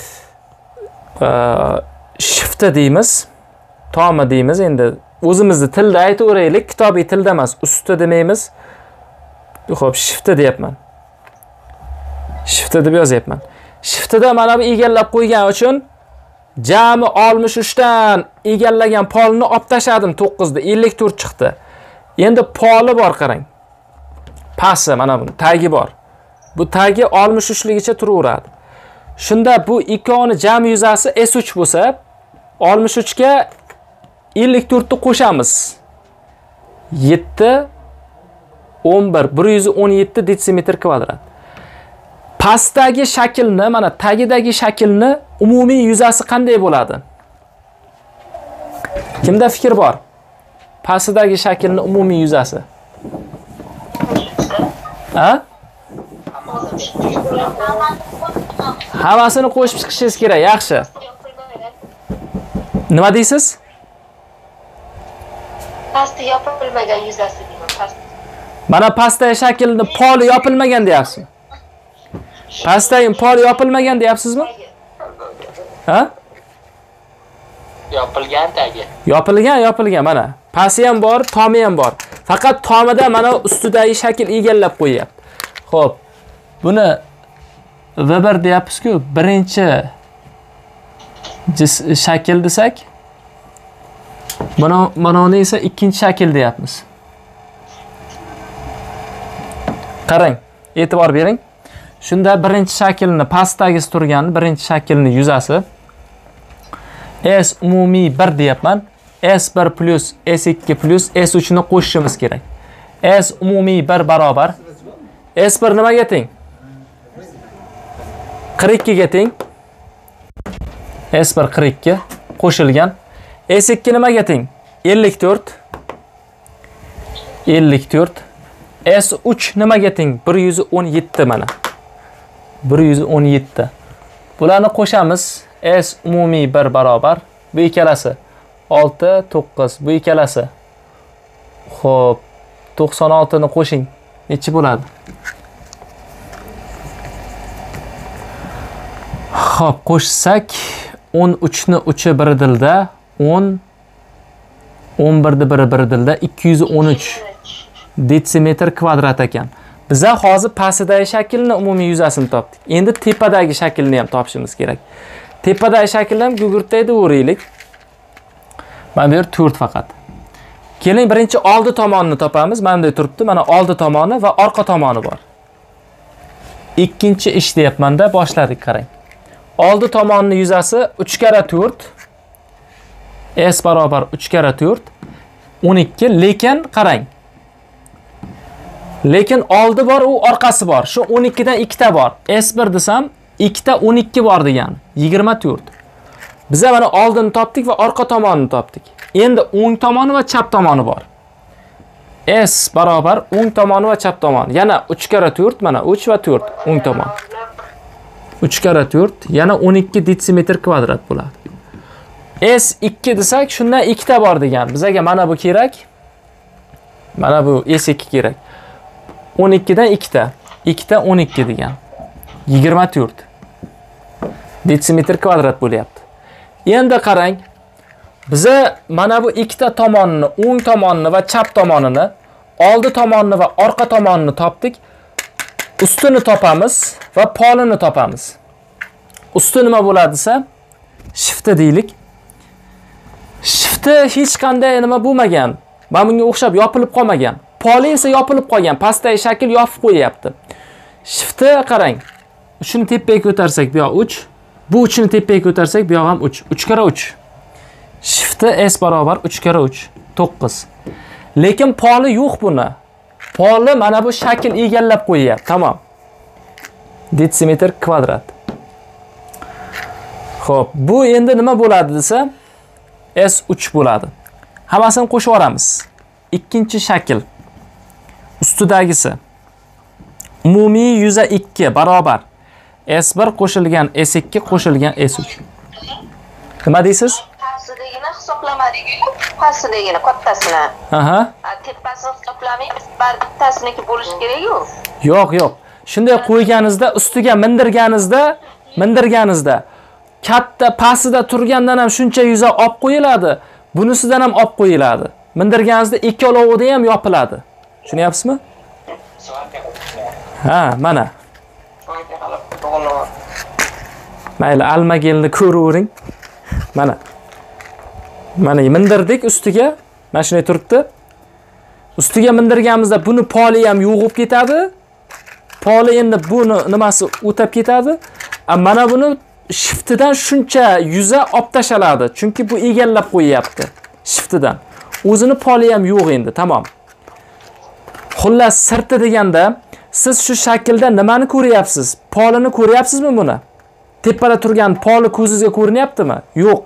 shifti deymiz. Tomi deymiz. Endi o'zimizni tilda aytaveraylik, kitobiy tilda emas, usti demaymiz. Xo'p, shifti deyapman. Shifti deb yozyapman. Shiftida mana bu egallab qo'ygan uchun jami 63 dan egallagan polni olib tashladim 9 da 54 chiqdi. Endi poli bor qarang. Pasi mana bu tagi bor. Bu tagi 63 ligicha turaveradi. Shunda bu ikkovini jami yuzasi S3 bo'lsa, 63 ga 54 ni qo'shamiz. 7 11 117 detsimetr kvadrat. Pastdagi shaklni, mana tagidagi shaklni umumiy yuzasi qanday bo'ladi? Kimda fikr bor? Pastdagi shaklni umumiy yuzasi. Ha? Hammasini qo'shib chiqishingiz kerak, yaxshi. Nima deysiz? Pasti yopilmagan yuzasi deyman, pasti. Mana pastdagi shaklni poli yopilmagan deyapsizmi? Pastdagi poli yopilmagan deyapsizmi? Ha? Yopilgan tagi. Yopilgan mana. Pasi ham bor, tomi ham bor. Faqat tomida mana ustidagi shakl egallab qo'yapti. Xo'p. Buni V1 deyapsiz-ku, birinchi shakl desak, mana uni esa ikkinchi shakl deyapmiz. Qarang, e'tibor bering. Shunda birinchi shaklni pastdagi turgan birinchi shaklni yuzasi S umumiy 1 deyapman. S1 plus S2 plus S3 ni qo'shishimiz kerak. S umumiy 1 barobar S1 nimaga teng? 42 ga teng. S1 42 qo'shilgan. S2 nimaga teng? 54. S3 nimaga teng? 117 mana. 117. Bularni qo'shamiz. S umumiy 1 barobar. Bu ikkalasi 6, 9. Bu ikkalasi. Xo'p, 96 ni qo'shing. Necha bo'ladi? Xo'p, qo'shsak 13 ni 3i bir dilda, 10 11 ni bir dilda 213 detsimetr kvadrat ekan. Biza hozir pastdagi shaklni umumiy yuzasini topdik. Endi tepadagi shaklni ham topishimiz kerak. Tepadagi shaklni ham gugurtayda o'raylik. Mana bu yer 4 faqat. Keling, birinchi oldi tomonini topamiz. Mana bunday turibdi. Mana oldi tomoni va orqa tomoni bor. ikkinchi ish deyapman-da, boshladik qarang. Oldi tomonni yuzasi 3 kara 4 s barobar 3 kara 4 12, lekin qarang. Lekin oldi bor, u orqasi bor. Shu 12 dan 2 ta bor. S1 desam, 2 ta 12 bor degan. 24. Biz mana oldini topdik va orqa tomonni topdik. Endi o'ng tomoni va chap tomoni bor. S barobar o'ng tomoni va chap tomoni. Yana 3 kara 4, mana 3 va 4 o'ng tomon. 3 kara 4 yana 12 detsimetr kvadrat bo'ladi. S2 desak, shundan 2 ta bor degan. Bizga mana bu kerak. Mana bu S2 kerak. 12 dan 2 ta. 2 ta 12 degan. 24 detsimetr kvadrat bo'lyapti. Endi qarang. Biza mana bu ikkita tomonni, o'ng tomonni va chap tomonini, oldi tomonni va orqa tomonni topdik. Ustini topamiz va polini topamiz. Usti nima bo'ladi desa, shifti deylik. Shifti hech qanday nima bo'lmagan. Mana bunga o'xshab yopilib qolmagan. Poli esa yopilib qolgan. Pastdagi shakl yopib qo'yapti. Shifti qarang. Shuni tepaga ko'tarsak, bu yoq 3. Bu uchini tepaga ko'tarsak, bu yoq ham 3. 3 kara 3. Shifti S barobar 3 kara 3. 9. Lekin poli yo'q buni. Poli mana bu shakl egallab qo'yyapti. Tamam. Detsimetr kvadrat. Xo'p, bu endi nima bo'ladi desa, S3 bo'ladi. Hammasini qo'shib yoramiz. Ikkinchi shakl. Ustidagisi. Umumiy yuza 2 barobar S1 qo'shilgan S2 qo'shilgan S3. Nima deysiz? Pastidagini hisoblamadik-ku. Pastidagini kattasini. Aha. Tepasini hisoblamaymiz. Bittasiniki bo'lishi kerak-ku. Yo'q. Shunday qo'yganingizda, ustiga mindirganingizda katta pastida turgandan ham shuncha yuza olib qo'yiladi. Bunisidan ham olib qo'yiladi. Mindirganingizda ikkalovida ham yopiladi. Tushunyapsizmi? Ha, mana. Mayli, almagelni ko'ravering. Mana. Mana mindirdik ustiga. Mana shunday turibdi. Ustiga mindirganimizda buni poli ham yo'g'ib ketadi. Poli endi buni nimasi o'tab ketadi. Mana buni shiftidan shuncha yuza olib tashaladi. Chunki bu egallab qo'yyapti shiftidan. O'zini poli ham yo'q endi, tamom. Xullas, sirti deganda siz shu shaklda nimani ko'ryapsiz? Polini ko'ryapsizmi buni? Tepada turgan poli ko'zingizga ko'rinyaptimi? Yo'q.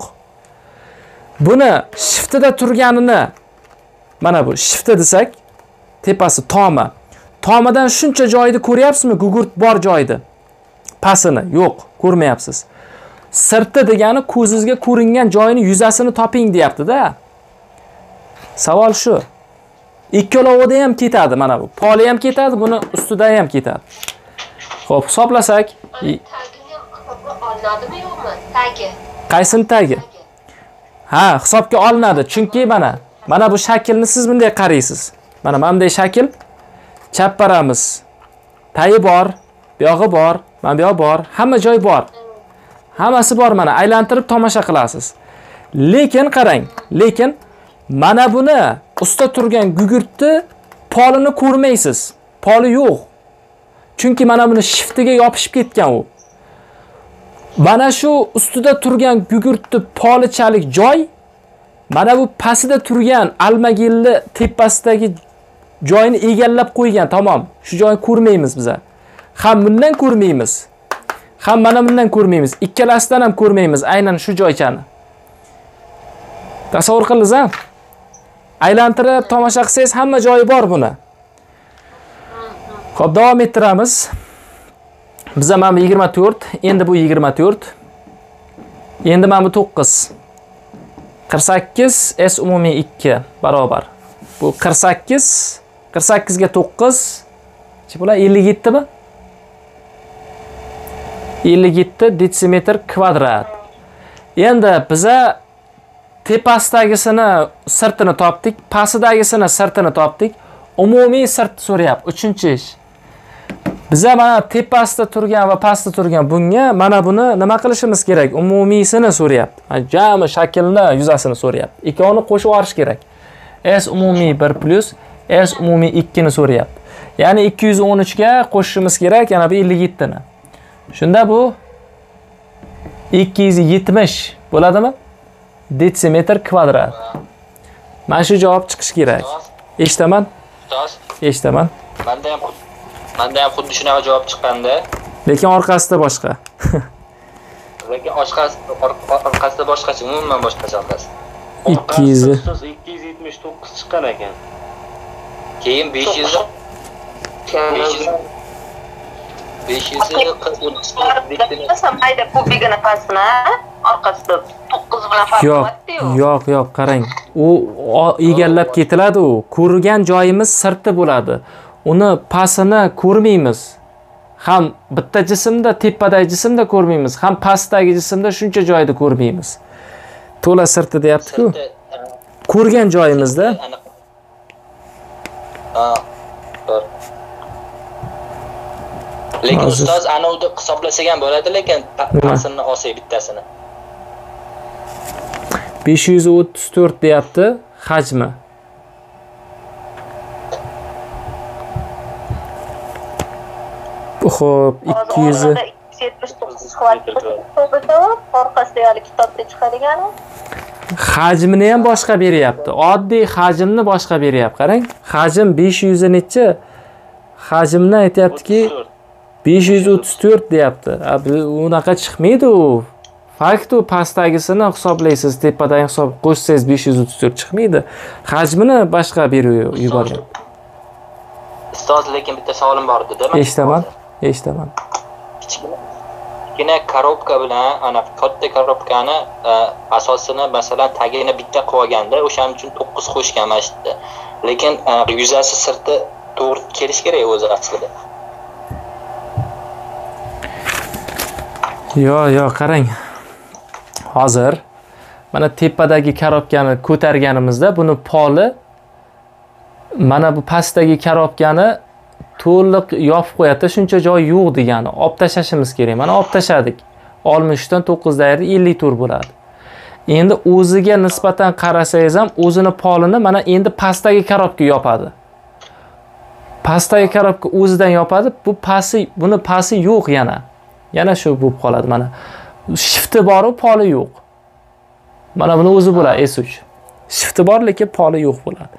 Buni shiftida turganini, mana bu shifti desak, tepasi tomi. Tomidan shuncha joyni ko'ryapsizmi? Gugurt bor joyda. Pasini yo'q, ko'rmayapsiz. Sirti degani ko'zingizga ko'ringan joyini yuzasini toping deyapti-da. Savol shu. Ikkalovida ham ketadi mana bu. Poli ham ketadi, buni ustida ham ketadi. Xo'p, hisoblasak, olinadimi yo'qmi? Tagi. Qaysini tagi? Ha, hisobga olinadi. Chunki mana bu shaklni siz bunday qaraysiz. Mana bunday shakl. Chapparamiz. Tayi bor, bu yog'i bor, mana bu yoq bor, hamma joy bor. Hammasi bor, mana aylantirib tomosha qilasiz. Lekin qarang, mana buni usta turgan gugurtni polini ko'rmaysiz. Poli yo'q. Chunki mana buni shiftiga yopishib ketgan u. Mana shu ustida turgan gugurtni polichalik joy, mana bu pastida turgan almagilli tepasidagi joyini egallab qo'ygan, tamom. Shu joyni ko'rmaymiz biz. Ham bundan ko'rmaymiz. Ham mana bundan ko'rmaymiz. Ikkalasidan ham ko'rmaymiz aynan shu joychani. Tasavvur qilasiz, ha? Aylantirib tomosha qilsangiz hamma joyi bor buni. Xo'p, davom ettiramiz. Bizda mana 24, endi bu 24. Endi mana bu 9. 48 S umumiy 2 barobar. Bu 48 ga 9 chi bo'lar 57 mi? 57 detsimetr kvadrat. Endi biza tepasidagisini sirtini topdik, pastidagisini sirtini topdik. Umumiy sirt so'rayapti. 3-ish. Biza mana tepasida turgan va pastda turgan bunga mana buni nima qilishimiz kerak? Umumiysini so'rayapti. Jami shaklni, yuzasini so'rayapti. Ikkovini qo'shib olish kerak. S umumiy 1 plus S umumiy 2 ni so'rayapti. Ya'ni 213 ga qo'shishimiz kerak yana bir 57 ni. Shunda bu 270 bo'ladimi? Detsimetr kvadrat. Mana shu javob chiqishi kerak. Eshitaman? Ustoz, Eshitaman. menda ham xuddi shunaqa javob chiqqanda, Lekin orqasida boshqa. lekin orqasida boshqacha, umuman boshqacha orqasi. 200. 279 chiqqan ekan. Keyin 500 mayda kubigini pasini orqasida 9 bilan farq Yo'q, qarang. U egallab ketiladi u. Ko'rgan joyimiz sirti bo'ladi. Uni pasini ko'rmaymiz. Ham bitta jismda, tepadagi jismda ko'rmaymiz, ham pastdagi jismda shuncha joyda ko'rmaymiz. To'la sirti deyapti-ku. Ko'rgan joyimizda. Lekin ustoz anavda hisoblasak ham bo'ladi, lekin pasini olsak bittasini. 534 deyapti hajmi. Xo'p, 200 279 kvadrat orqasidagi kitobda chiqadigani. Hajmini ham boshqa beryapti. Oddiy hajmni boshqa beryapti. Qarang, hajm 500 necha? Hajmni aytayaptiki 534 deyapti. Unaqa chiqmaydi u. Fakt u pastdagisini hisoblaysiz, tepadagi hisob qo'shsangiz 534 chiqmaydi. Hajmini boshqa berib yuborgan. Ustoz, lekin bitta savolim bor edi. Eshitaman. Kichkina korobka bilan ana katta korobkani asosini masalan tagini bitta qilib olganda, o'shaning uchun 9 qo'shgan mana shu yerda. Lekin yuzasi sirti to'g'ri kelish kerak o'zi aslida. Yo'q, qarang. Hozir mana tepadagi korobkani ko'targanimizda buni poli mana bu pastdagi korobkani to'liq yopib qo'yadi, shuncha joy yo'q degani. Olib tashlashimiz kerak. Mana olib tashladik. 60 dan 9 daydi 54 bo'ladi. Endi o'ziga nisbatan qarasangiz ham o'zini polini mana endi pastdagi korobka yopadi. Pastdagi korobka o'zidan yopadi. Buni pasi yo'q yana. Yana shu bo'lib qoladi mana. Shifti bor, poli yo'q. Mana buni o'zi bo'ladi S3. Shifti bor, lekin poli yo'q bo'ladi.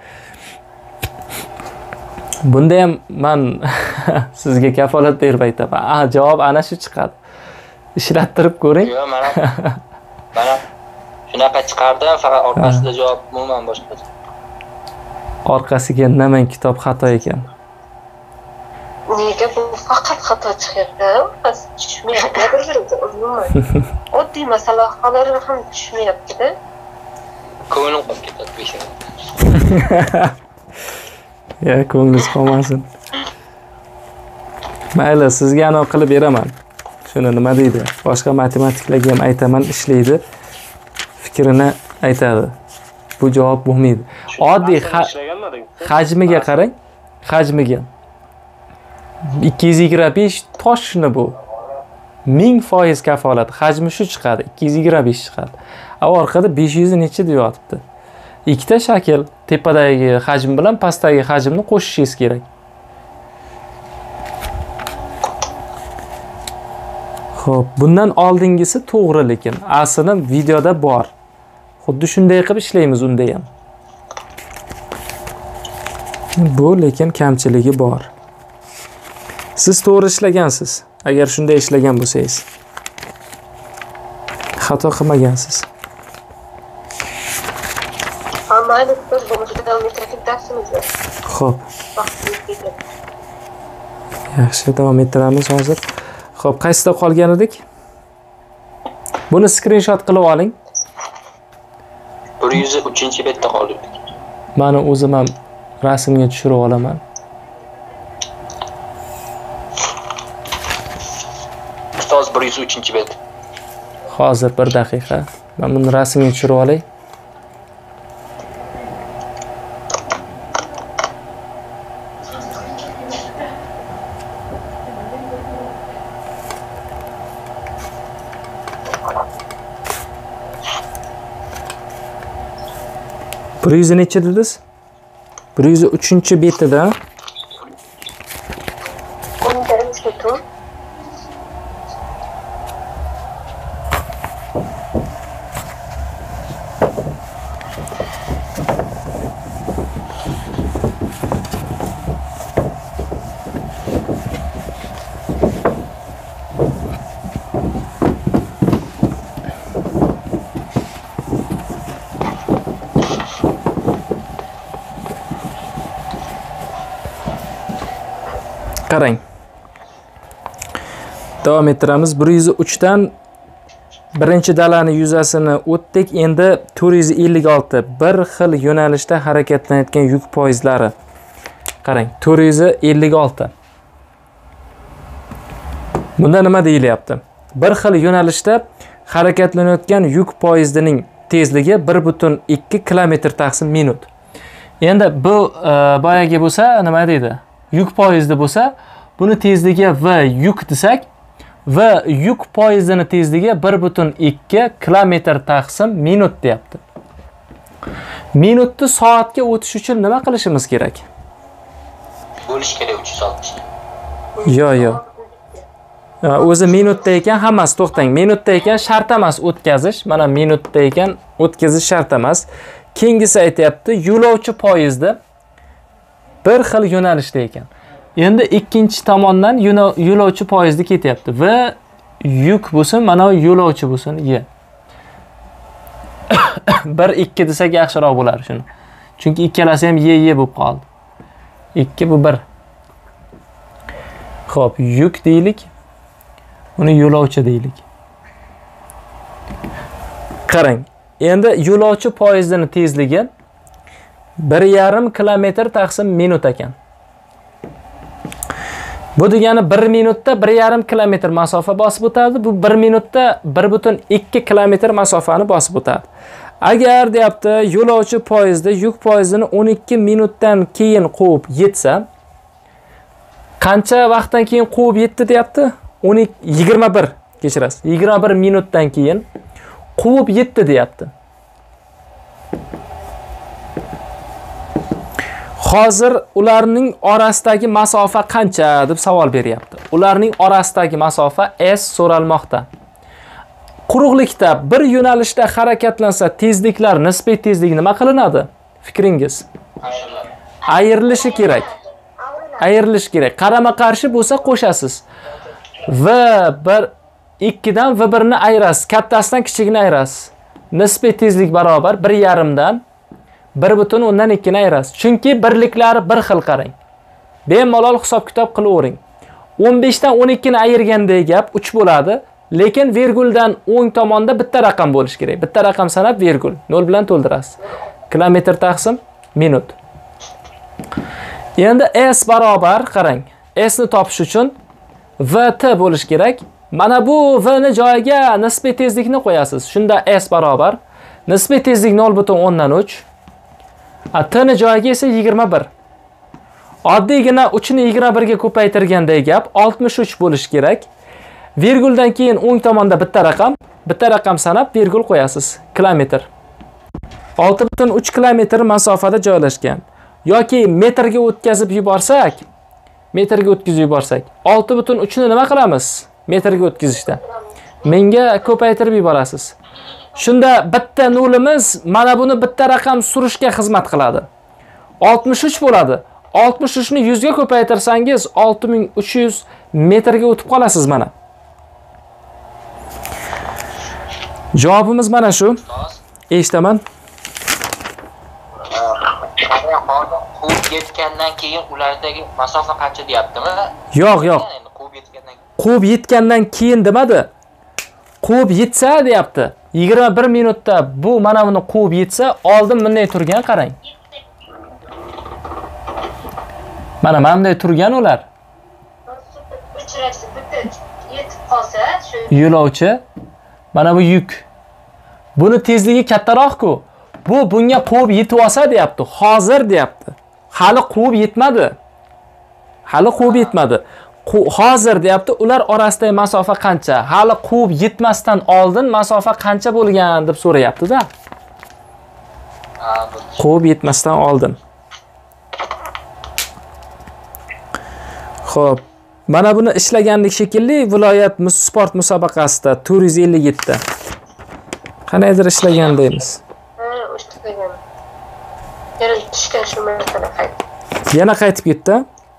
Bunda ham men sizga kafolat berib aytaman. Javob ana shu chiqadi. Ishlattirib ko'ring. Yo'q, mana shunaqa chiqardim, faqat orqasida javob umuman boshqacha. Orqasiga naman kitob xato ekan. Nega bu faqat xato chiqyapti? Orqasi tushmayapti bir-biriga umuman. Oddiy masala holarini ham tushmayapti-da. Ko'nglim qolib ketadi peshin. Ya, ko'nglingiz qolmasin. Mayli, sizga aniq qilib beraman. Shuni nima deydi? Boshqa matematiklarga ham aytaman, ishlaydi. Fikrini aytadi. Bu javob bo'lmaydi. Oddiy hajmiga qarang. Hajmiga 225 toshni bu. 1000% kafolat. Hajmi shu chiqadi. 225 chiqadi. Orqada 500 necha deyapti. Ikkita shakl tepadagi hajm bilan pastdagi hajmni qo'shishingiz kerak. Xo'p, bundan oldingisi to'g'ri, lekin aslini videoda bor. Xuddi shunday qilib ishlaymiz unda ham. Bu lekin kamchiligi bor. Siz to'g'ri ishlagansiz. Agar shunday ishlagan bo'lsangiz, xato qilmagansiz. Mayli, biz buni davom ettirib darsimiz. Xo'p. Yaxshi, davom ettiramiz hozir. Xo'p, qaysida qolgan edik? Buni screenshot qilib oling. 103-betda qoldik. Mani o'zim ham rasmga tushirib olaman. Ustoz 103-bet. Hozir 1 daqiqa. Men buni rasmga tushirib olay. Bir yüzü neçe dediniz? 103 betida Qarang. Davom ettiramiz. 103 dan birinchi dalani yuzasini o'tdik. Endi 456 bir xil yo'nalishda harakatlanayotgan yuk poyezdlari. Qarang, 456. Bunda nima deyilyapti? Bir xil yo'nalishda harakatlanayotgan yuk poyezdining tezligi 1.2 km taqsim minut. Endi bu boyagi bo'lsa, nima deydi? Yuk poyezdi bo'lsa, buni tezligi v yuk desak, va yuk poyezdini tezligi 1.2 km taqsim minut deyapti. Minutni soatga o'tish uchun nima qilishimiz kerak? Bo'lish kerak 360. Yo'q. O'zi minutda ekan, hammasi to'xtang. Minutda ekan shart emas o'tkazish. Mana minutda ekan o'tkazish shart emas. Keyingisi aytayapti, yo'lovchi poyezdi bir xil yo'nalishda ekan. Endi ikkinchi tomondan yo'lovchi poyezdi ketyapti va yuk bo'lsin, mana yo'lovchi bo'lsin, y. 1-2 desak yaxshiroq bo'lar shuni. Chunki ikkalasi ham y bo'lib qoldi. 2 bu 1. Xo'p, yuk deylik. Uni yo'lovchi deylik. Qarang, endi yo'lovchi poyezdining tezligi 1,5 km taqsim minut ekan. Bu degani 1 minutda 1,5 km masofa bosib o'tadi. Bu 1 minutda 1.2 km masofani bosib o'tadi. Agar deyapti, yo'lovchi poyezdi yuk poyezdini 12 minutdan keyin quvib yetsa, qancha vaqtdan keyin quvib yetdi deyapti? 21, kechirasiz. 21 minutdan keyin quvib yetdi deyapti. Hozir ularning orasidagi masofa qancha deb savol beryapti. Ularning orasidagi masofa s so'ralmoqda. Quruqlikda bir yo'nalishda harakatlansa tezliklar nisbiy tezlik nima qilinadi? Fikringiz? Ayrilishi kerak. Ayrilish kerak. Qarama-qarshi bo'lsa qo'shasiz. V1 2 dan V1 ni ayirasiz. Kattasidan kichigini ayirasiz. Nisbiy tezlik barobar 1,5 dan 1.2 ni ayirasiz. Chunki birliklari bir xil qarang. Bemalol hisob-kitob qilavering. 15 dan 12 ni ayirganda gap 3 bo'ladi. Lekin virguldan o'ng tomonda bitta raqam bo'lish kerak. Bitta raqam sanab virgul 0 bilan to'ldirasiz. Kilometr taqsim minut. Endi s barobar qarang. S ni topish uchun vt bo'lish kerak. Mana bu v ni joyiga nisbiy tezlikni qo'yasiz. Shunda s barobar nisbiy tezlik 0.3. T ni joyiga esa 21. Oddiygina 3 ni 21 ga ko'paytirganda gap 63 bo'lish kerak. Virguldan keyin o'ng tomonda bitta raqam sanab virgul qo'yasiz. Kilometr. 6.3 kilometr masofada joylashgan. Yoki metrga o'tkazib yuborsak, 6.3 ni nima qilamiz? Metrga o'tkazishda. Menga ko'paytirib yuborasiz. Shunda bitta nolimiz mana buni bitta raqam surishga xizmat qiladi. 63 bo'ladi. 63 ni 100 ga ko'paytirsangiz 6300 metrga o'tib qolasiz mana. Javobimiz mana shu. Eshitaman. Quvib yetgandan keyin ulardagi masofa qancha deyaptimi? Yo'q. Quvib yetgandan keyin demadi. Quvib yetsa deyapti. 21 minutda bu mana buni quvib yetsa, oldin bunday turgan qarang. Mana bunday turgan ular. Yetib qolsa, shu Yo'lovchi mana bu yuk. Buni tezligi kattaroq-ku. Bu bunga quvib yetib olsa deyapti. Hozir deyapti. Hali quvib yetmadi. Hozir deyapti. Ular orasidagi masofa qancha? Hali quvib yetmasdan oldin masofa qancha bo'lgan deb so'rayapti-da. Quvib yetmasdan oldin. Xo'p. Mana buni ishlaganlik shekilli viloyat sport musobaqasida 457 da. Qanaydir ishlagan deymiz. ishlagan. Yana tushgan shu martaba qaytib. Yana qaytib ketdi?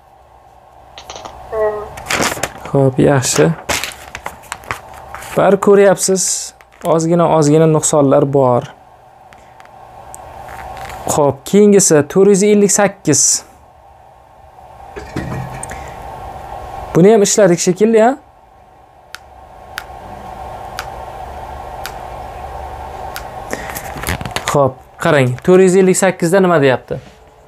Xo'p, yaxshi. Bari ko'ryapsiz, ozgina nuqsonlar bor. Xo'p, keyingisi 458. Buni ham ishladik shekilli, ha? Xo'p, qarang, 458 da nima deyapti?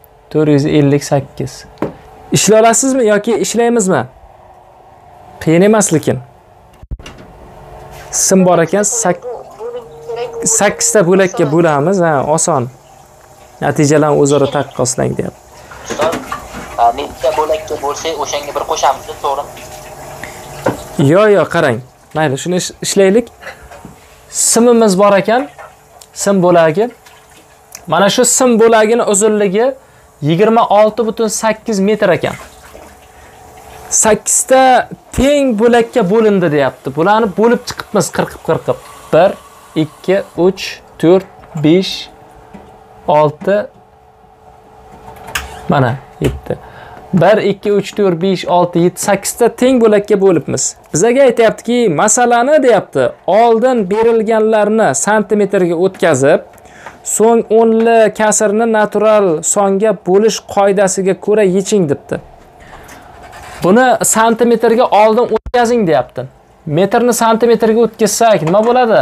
458. Ishlay olasizmi yoki ishlaymizmi? Qiyin emas lekin. Sim bor ekan, 8 ta bo'lakka bo'lamiz, ha, oson. Natijalarni o'zaro taqqoslang deyapti. Ustoz, nechta bo'lakka bo'lsa, o'shanga bir qo'shamiz, to'g'rimi? Yo, qarang. Mayli, shuni ishlaylik. Simimiz bor ekan, sim bo'lagi. Mana shu sim bo'lagini uzunligi 26,8 metr ekan. 8 ta teng bo'lakka bo'lindi deyapti. Bularni bo'lib chiqibmiz qirqib. 1, 2, 3, 4, 5, 6 mana 7. 1, 2, 3, 4, 5, 6, 7, 8 ta teng bo'lakka bo'libmiz. Bizga aytayaptiki, masalani deyapti, oldin berilganlarni santimetrga o'tkazib, so'ng o'nli kasrni natural songa bo'lish qoidasiga ko'ra yeching debdi. Buni santimetrga oldin o'tkazing deyapti. Metrni santimetrga o'tkazsak nima bo'ladi?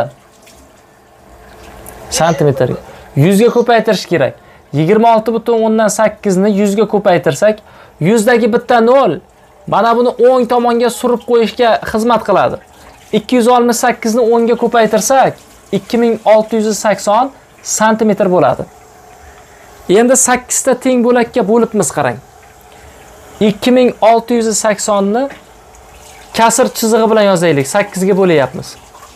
Santimetrga 100 ga ko'paytirish kerak. 26,8 ni 100 ga ko'paytirsak, 100 dagi bitta 0 mana buni o'ng tomonga surib qo'yishga xizmat qiladi. 268 ni 10 ga ko'paytirsak, 2680 santimetr bo'ladi. Endi 8 ta teng bo'lakka bo'libmiz, qarang. 2680 ni kasr chizig'i bilan yozaylik. 8 ga bo'layapmiz.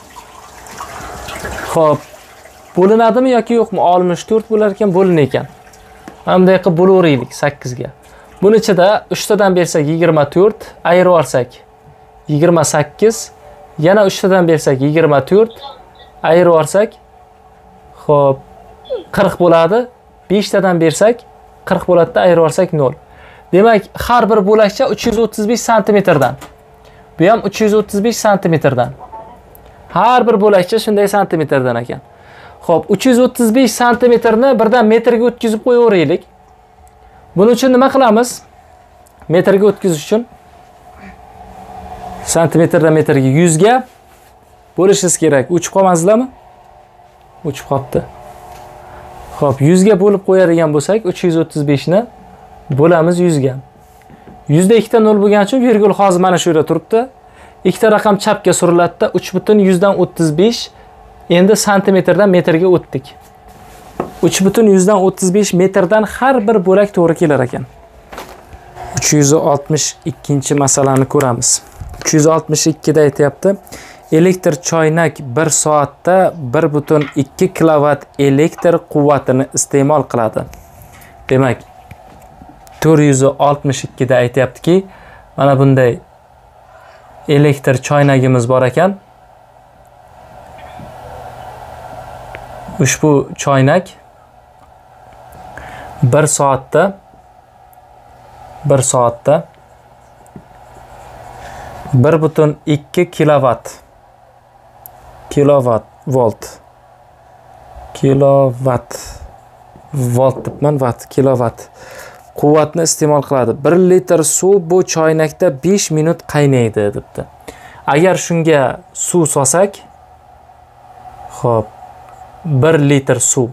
Xo'p, bo'linadimi yoki yo'qmi? 64 bo'lar ekan, bo'linar ekan. Mana bunday qilib bo'laveraylik 8 ga. Buni ichida 3 tadan bersak 24, ayirib olsak 28, yana 3 tadan bersak 24, ayirib olsak xo'p 40 bo'ladi. 5 tadan bersak 40 bo'ladi-da, ayirib olsak 0. Demak, har bir bo'lakcha 335 santimetrdan. Bu ham 335 santimetrdan. Har bir bo'lakcha shunday santimetrdan ekan. Xo'p, 335 santimetrni birdan metrga o'tkazib qo'yaveraylik. Buning uchun nima qilamiz? Metrga o'tkazish uchun santimetrdan metrga 100 ga bo'lishingiz kerak. O'chib qolmaysizlarmi? O'chib qolibdi. Xo'p, 100 ga bo'lib qo'yadigan bo'lsak, 335 ni bo'lamiz 100 ga. 100 da ikkita 0 bo'lgani uchun virgul hozir mana shu yerda turibdi. Ikkita raqam chapga suriladida 3,135 endi santimetrdan metrga o'tdik. 3,135 metrdan har bir bo'lak to'g'ri kelar ekan. 362 masalani ko'ramiz. 362 da aytayapti. Elektr choynak 1 soatda 1,2 kilovat elektr quvvatini iste'mol qiladi. Demak, 462 da aytayaptiki, mana bunday elektr choynagimiz bor ekan. Ushbu choynak 1 soatda 1,2 volt debman, kilovat quvvatni iste'mol qiladi. 1 litr suv bu choynakda 5 minut qaynaydi debdi. Agar shunga suv solsak, xo'p, 1 litr suv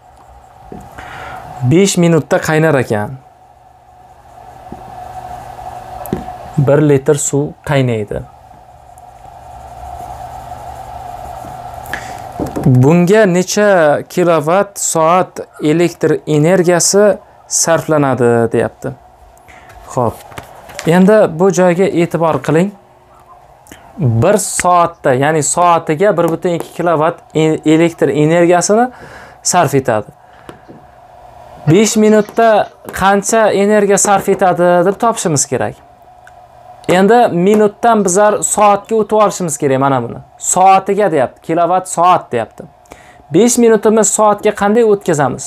5 minutda qaynar ekan. 1 litr suv qaynaydi. Bunga necha kilovat soat elektr energiyasi sarflanadi deyapti. Xo'p. Endi bu joyga e'tibor qiling. 1 soatda, ya'ni soatiga 1,2 kilovat elektr energiyasini sarf etadi. 5 minutda qancha energiya sarf etadi deb topishimiz kerak. Endi minutdan bizlar soatga o'tib olishimiz kerak mana buni. Soatiga deyapti, kilovat soat deyapti. 5 minutimiz soatga qanday o'tkazamiz?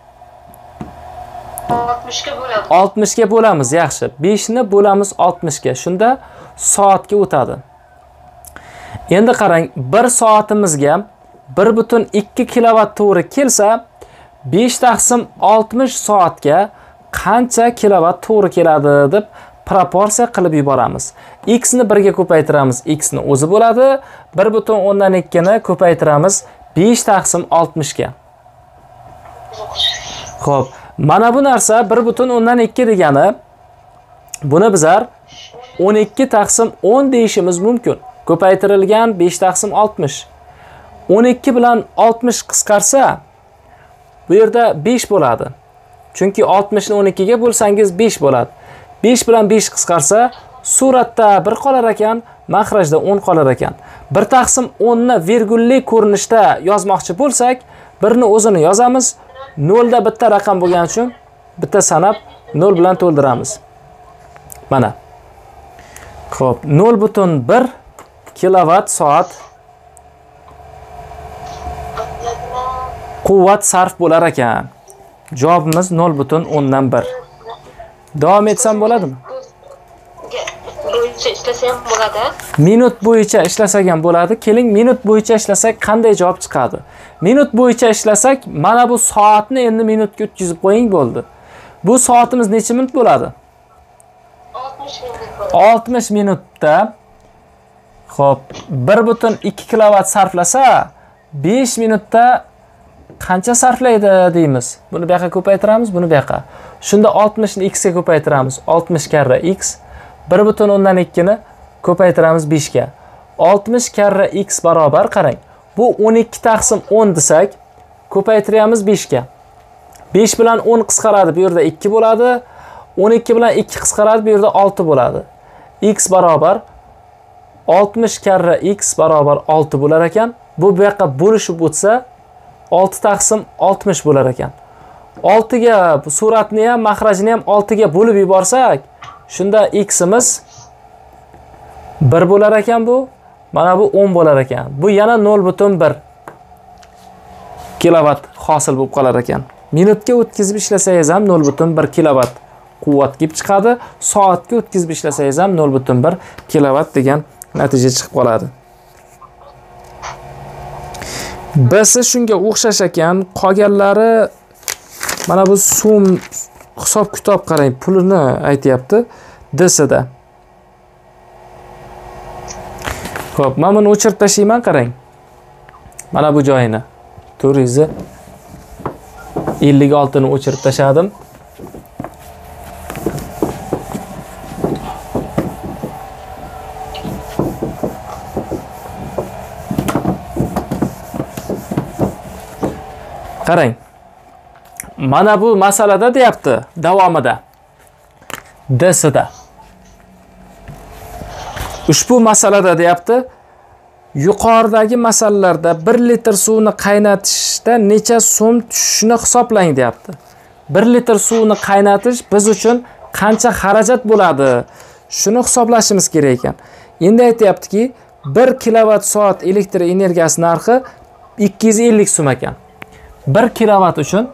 60 ga bo'lamiz. 60 ga bo'lamiz, yaxshi. 5 ni bo'lamiz 60 ga. Shunda soatga o'tadi. Endi qarang, 1 soatimizga 1,2 kilovat to'g'ri kelsa, 5 taqsim 60 soatga qancha kilovat to'g'ri keladi deb proporsiya qilib yuboramiz. X ni 1 ga ko'paytiramiz, X ni o'zi bo'ladi. 1,2 ni ko'paytiramiz 5 taqsim 60 ga. Xo'p, mana bu narsa 1,2 degani buni bizlar 12 taqsim 10 deyishimiz mumkin. Ko'paytirilgan 5 taqsim 60. 12 bilan 60 qisqarsa, bu yerda 5 bo'ladi. Chunki 60 ni 12 ga bo'lsangiz 5 bo'ladi. 5 bilan 5 qisqarsa, suratda 1 qolar ekan, mahrajda 10 qolar ekan. 1 taqsim 10 ni virgulli ko'rinishda yozmoqchi bo'lsak, 1 ni o'zini yozamiz. 0 da bitta raqam bo'lgani uchun bitta sanab 0 bilan to'ldiramiz. Mana. Xo'p, 0,1 kilovat soat quvvat sarf bo'lar ekan. Javobimiz 0,1. Davom etsam bo'ladimi? Bo'yicha ishlasa ham bo'ladi. Minut bo'yicha ishlasak ham bo'ladi. Keling, minut bo'yicha ishlasak qanday javob chiqadi? Minut bo'yicha ishlasak, mana bu soatni endi minutga o'tkazib qo'ying bo'ldi. Bu soatimiz necha minut bo'ladi? 60 minut bo'ladi. 60 minutda xo'p, 1,2 kilovat sarflasa, 5 minutda qancha sarflaydi deymiz. Buni bu yoqqa ko'paytiramiz, buni bu yoqqa. Shunda 60 ni x ga ko'paytiramiz. 60 karra x 1,2 ni ko'paytiramiz 5 ga. 60 karra x barobar, qarang. Bu 12 taqsim 10 desak, ko'paytiramiz 5 ga. 5 bilan 10 qisqaradi, bu yerda 2 bo'ladi. 12 bilan 2 qisqaradi, bu yerda 6 bo'ladi. X barobar 60 karra x barobar 6 bo'lar ekan. Bu yoqqa bo'lishib o'tsa 6 taqsim 60 bo'lar ekan. 6 ga suratni ham, mahrajni ham 6 ga bo'lib yuborsak, shunda x'imiz 1 bo'lar ekan bu. Mana bu 10 bo'lar ekan. Bu yana 0,1 kilovat hosil bo'lib qolar ekan. Minutga o'tkazib ishlasangiz ham 0,1 kilovat quvvat kelib chiqadi. Soatga o'tkazib ishlasangiz ham 0,1 kilovat degan natija chiqib qoladi. Bisi shunga o'xshash ekan. Qolganlari mana bu so'm hisob kitob qarang, pulini aytayapti DSda. Xo'p, men buni o'chirib tashlayman, qarang. Mana bu joyini 456 ni o'chirib tashladim. Qarang. Mana bu masalada deyapti davomida. DSda. Ushbu masalada deyapti, yuqoridagi masalalarda 1 litr suvni qaynatishda necha so'm tushishini hisoblang deyapti. 1 litr suvni qaynatish biz uchun qancha xarajat bo'ladi? Shuni hisoblashimiz kerak ekan. Endi aytayaptiki, 1 kilovat soat elektr energiyasi narxi 250 so'm ekan. 1 kilovat uchun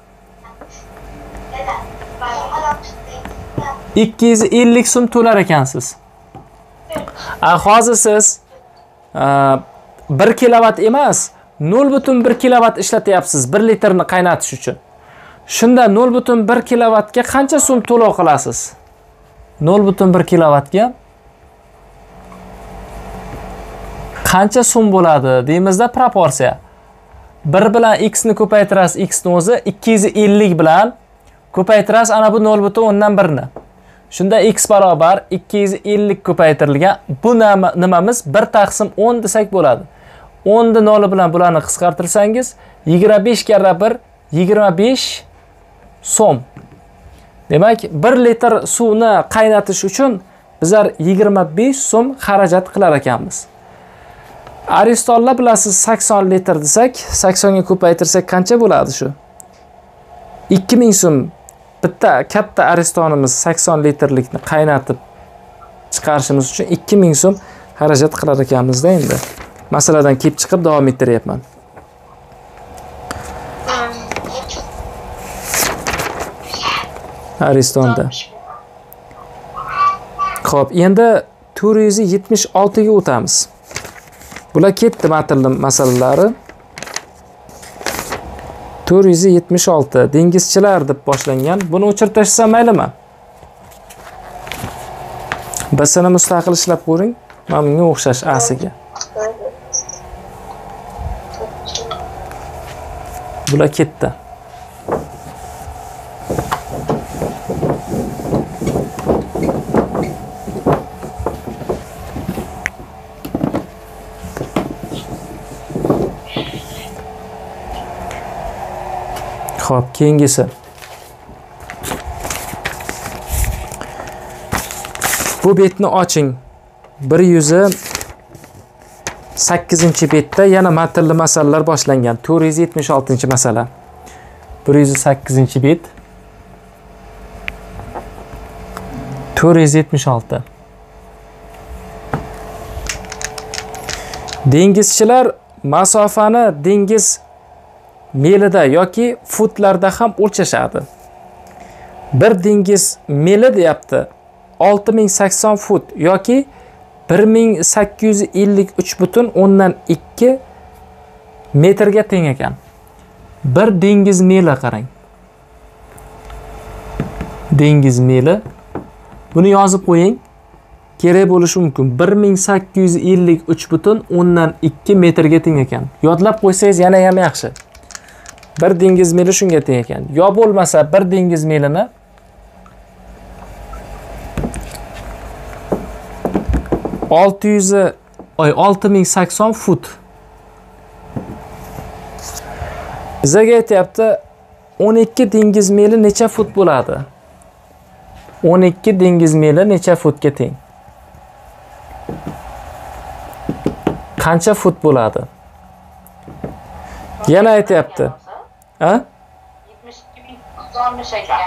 250 so'm to'lar ekansiz. Hozir siz 1 kilovat emas, 0,1 kilovat ishlatyapsiz 1 litrni qaynatish uchun. Shunda 0,1 kilovatga qancha so'm to'lov qilasiz? 0,1 kilovatga qancha so'm bo'ladi deymizda, proporsiya. 1 bilan x ni ko'paytirasiz, x ni o'zi 250 bilan ko'paytirasiz ana bu 0,1 ni. Shunda x barobar 250 ko'paytirilgan. Bu nimamiz 1 taqsim 10 desak bo'ladi. 10 ni 0 bilan bularni qisqartirsangiz 25 karra 1 25 so'm. Demak, 1 litr suvni qaynatish uchun bizlar 25 so'm xarajat qilar ekanmiz. Aristollar bilasiz 80 litr desak, 80 ga ko'paytirsak qancha bo'ladi shu? 2000 so'm. Bitta katta aristonimiz 80 litrlikni qaynatib chiqarishimiz uchun 2000 so'm xarajat qilar ekanmiz-da endi. Masaladan kelib chiqib davom ettiryapman. Aristonda. Xo'p, endi 476 ga o'tamiz. Bular ketdi matnli masalalari. 476 dengizchilar deb boshlangan. Buni o'chirib tashlsam maylimi? B-sini mustaqil ishlab ko'ring. Mana bunga o'xshash A-siga. Bular ketdi. Xo'p, keyingisi. Bu betni oching. 108-betda yana matnli masalalar boshlangan. 476-masala. 108-bet. 476. Dengizchilar masofani dengiz melida yoki futlarda ham o'lchashadi. Bir dengiz meli deyapti 6080 fut yoki 1853,2 metrga teng ekan. Bir dengiz meli qarang. Dengiz meli. Buni yozib qo'ying. Kerak bo'lishi mumkin. 1853,2 metrga teng ekan. Yodlab qo'ysangiz yana ham yaxshi. Bir dengiz meli shunga teng ekan. Yo bo'lmasa bir dengiz melini 6080 fut. Bizga aytayapti 12 dengiz meli necha fut bo'ladi? 12 dengiz meli necha futga teng? Qancha fut bo'ladi? Yana aytayapti. Ha? 72.60 ekan.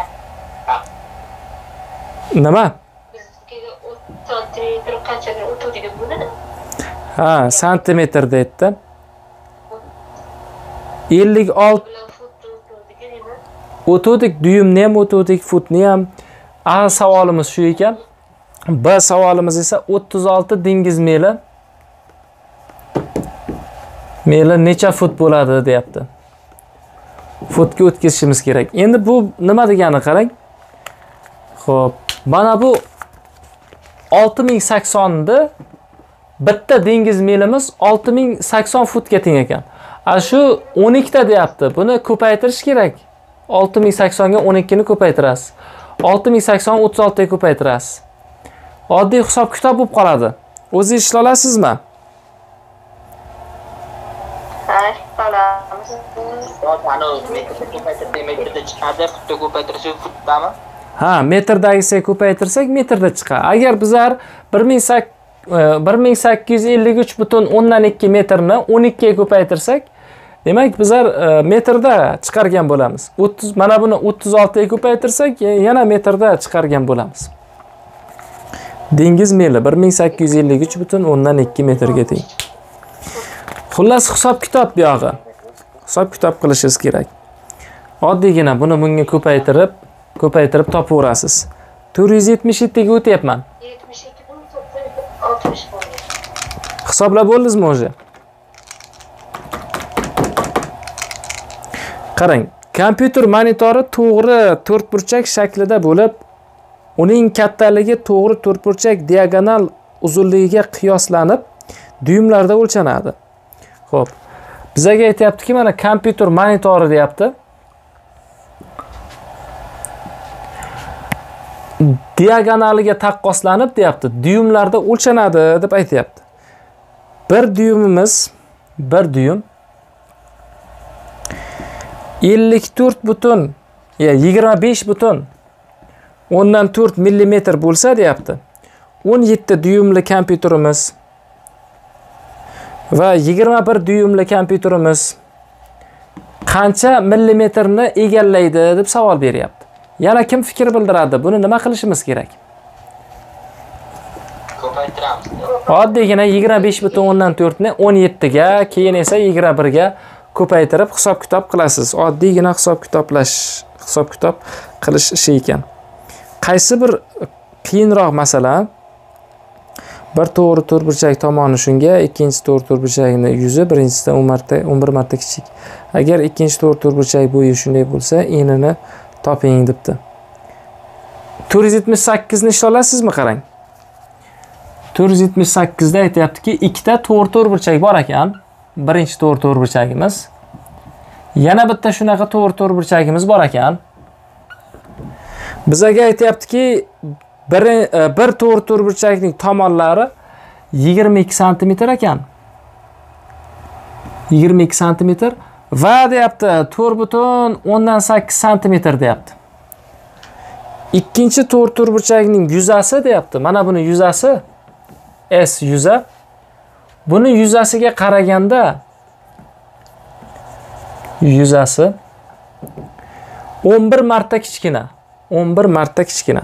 Nima? Bizga 30 santimetr qanchaga o'tadigan bo'ladi? Ha, santimetrda aytdi. 56 o'tuvdik, duyumni ham o'tuvdik, futni ham. A savolimiz shu ekan. B savolimiz esa 36 dengiz meli. Meli necha fut bo'ladi deyapti. Futga o'tkazishimiz kerak. Endi bu nima degani qarang. Xo'p, mana bu 6080 ni bitta dengiz melimiz 6080 futga teng ekan. A shu 12 ta deyapti. Buni ko'paytirish kerak. 6080 ga 12 ni ko'paytirasiz. 6080 36 ga ko'paytirasiz. Oddiy hisob kitob bo'lib qoladi. O'zingiz ishla olasizmi? Ha, olamiz. Ana metrda ko'paytirsak metrda chiqadi, futda ko'paytirsak futdami? Ha, metrdagisiga ko'paytirsak metrda chiqadi. Agar bizlar 1853,2 metrni 12 ga ko'paytirsak, demak bizlar metrda chiqargan bo'lamiz. 30 mana buni 36 ga ko'paytirsak, yana metrda chiqargan bo'lamiz. Dengiz meli 1853,2 metrga teng. Xullas hisob kitob bu yog'i. Hisob kitob qilishingiz kerak. Oddiygina buni bunga ko'paytirib topaverasiz. 477 ga o'tyapman. 72.60 bo'ldi. Hisoblab bo'ldingizmi o'zi? Qarang, kompyuter monitori to'g'ri to'rtburchak shaklida bo'lib, uning kattaligi to'g'ri to'rtburchak diagonal uzunligiga qiyoslanib dyumlarda o'lchanadi. Xo'p. Bizga aytayaptiki, mana kompyuter monitori deyapti. Diagonaliga taqqoslanib deyapti, dyumlarda o'lchanadi deb aytayapti. Bir dyumimiz 25,4 mm bo'lsa deyapti. 17 dyumli kompyuterimiz va 21 dyumli kompyuterimiz qancha millimetrni egallaydi deb savol beryapti. Yana kim fikr bildiradi? Buni nima qilishimiz kerak? Ko'paytiramiz. Oddiygina 25,4 ni 17 ga, keyin esa 21 ga ko'paytirib hisob kitob qilasiz. Oddiygina hisob kitob qilish ishi ekan. Qaysi bir qiyinroq masala? Bir to'g'ri to'rtburchak tomoni shunga, ikkinchi to'g'ri to'rtburchakning yuzi birinchisidan 11 marta kichik. Agar ikkinchi to'g'ri to'rtburchak bo'yi shunday bo'lsa, enini toping debdi. 478 ni ishla olasizmi qarang? 478 da aytayaptiki, ikkita to'g'ri-to'g'ri bor ekan. Birinchi to'g'ri-to'g'ri. Yana bitta shunaqa to'g'ri-to'g'ri bor ekan. Bizga aytayaptiki, bir to'g'ri-to'g'ri tomonlari 22 sm ekan. 22 sm va deyapti 4,8 sm deyapti. Ikkinchi to'g'ri-to'g'ri yuzasi deyapti. Mana buni yuzasi S yuza. Buni yuzasiga qaraganda yuzasi 11 marta kichkina. 11 marta kichkina.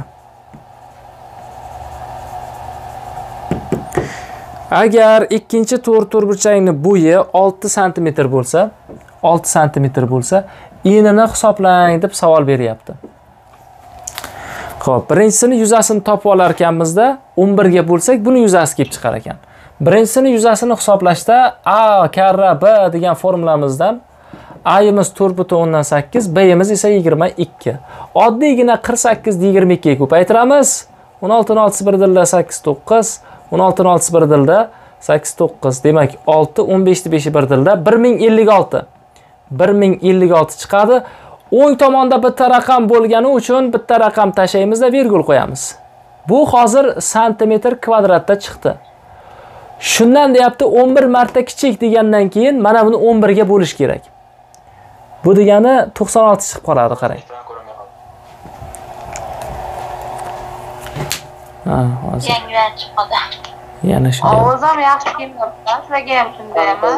Agar ikkinchi to'g'ri-to'g'ri bo'yi 6 sm bo'lsa, 6 sm bo'lsa, enini hisoblang deb savol beryapti. Xo'p, birinchisini yuzasini topib olar ekanmizda, 11 ga bo'lsak, buni yuzasi kelib chiqar ekan. Birinchisini yuzasini hisoblashda A karra B degan formulamizdan A'imiz 4,8, B'imiz esa 22. Oddiygina 48 ni 22 ga ko'paytiramiz. 16 ni 6 bir dilda 8 9, 16 ni 6 bir dilda 8 9. Demak, 6 15 ni 5 bir dilda 1056. 1056 chiqadi. O'ng tomonda bitta raqam bo'lgani uchun bitta raqam tashlaymizda virgul qo'yamiz. Bu hozir santimetr kvadratda chiqdi. Shundan deyapti 11 marta kichik degandan keyin mana buni 11 ga bo'lish kerak. Bu degani 96 chiqib qoladi, qarang. Ha, hozir. Yangidan chiqadi. Yana shu. Ovozim yaxshi kelyapti. Sizlarga ham shundaymi?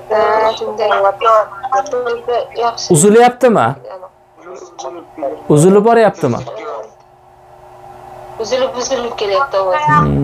Yaxshi. Uzilyaptimi? Uzilib boryaptimi? Uzilib kelyapti ovoz.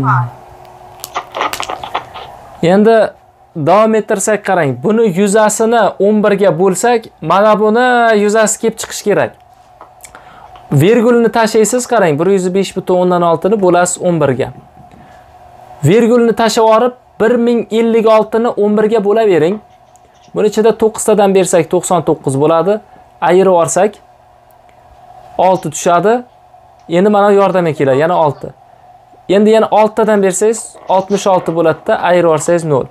Endi davom ettirsak qarang. Buni yuzasini 11 ga bo'lsak, mana buni yuzasi kelib chiqish kerak. Virgulni tashlaysiz, qarang. 105,6 ni bo'lasiz 11 ga. Virgulni tashlab olib 1056 ni 11 ga bo'lavering. Buni ichida 9 tadan bersak 99 bo'ladi. Ayirib olsak 6 tushadi. Endi mana yordamga keladi, yana 6. Endi yana 6 tadan bersangiz 66 bo'ladi-da, ayirib olsangiz 0.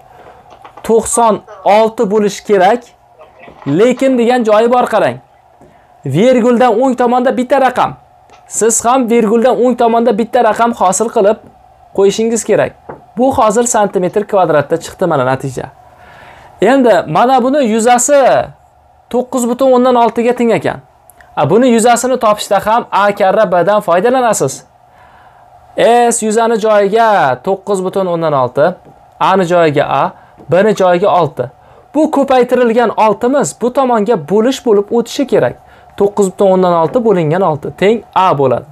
96 bo'lish kerak. Lekin degan joyi bor, qarang. Virguldan o'ng tomonda bitta raqam. Siz ham virguldan o'ng tomonda bitta raqam hosil qilib qo'yishingiz kerak. Bu hozir santimetr kvadratda chiqdi mana natija. Endi mana buni yuzasi 9,6 ga teng ekan. Buni yuzasini topishda ham A karra B dan foydalanasiz. S yuzani joyiga 9,6, A ni joyiga A, B ni joyiga 6. Bu ko'paytirilgan 6miz bu tomonga bo'lish bo'lib o'tishi kerak. 9,6 bo'lingan 6 teng A bo'ladi.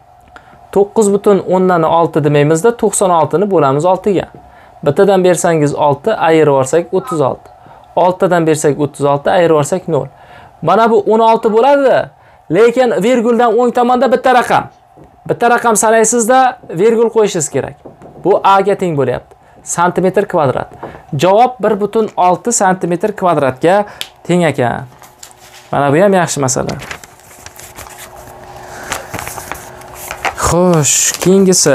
9,6 demaymizda 96 ni bo'lamiz 6 ga. Bittadan bersangiz 6, ayirib olsak 36. 6 tadan bersak 36, ayirib olsak 0. Mana bu 16 bo'ladi, lekin virguldan o'ng tomonda bitta raqam. Bitta raqam sanaysizda virgul qo'yishingiz kerak. Bu A ga teng bo'lyapti. Santimetr kvadrat. Javob 1,6 santimetr kvadratga teng ekan. Mana bu ham yaxshi masala. Xo'sh, keyingisi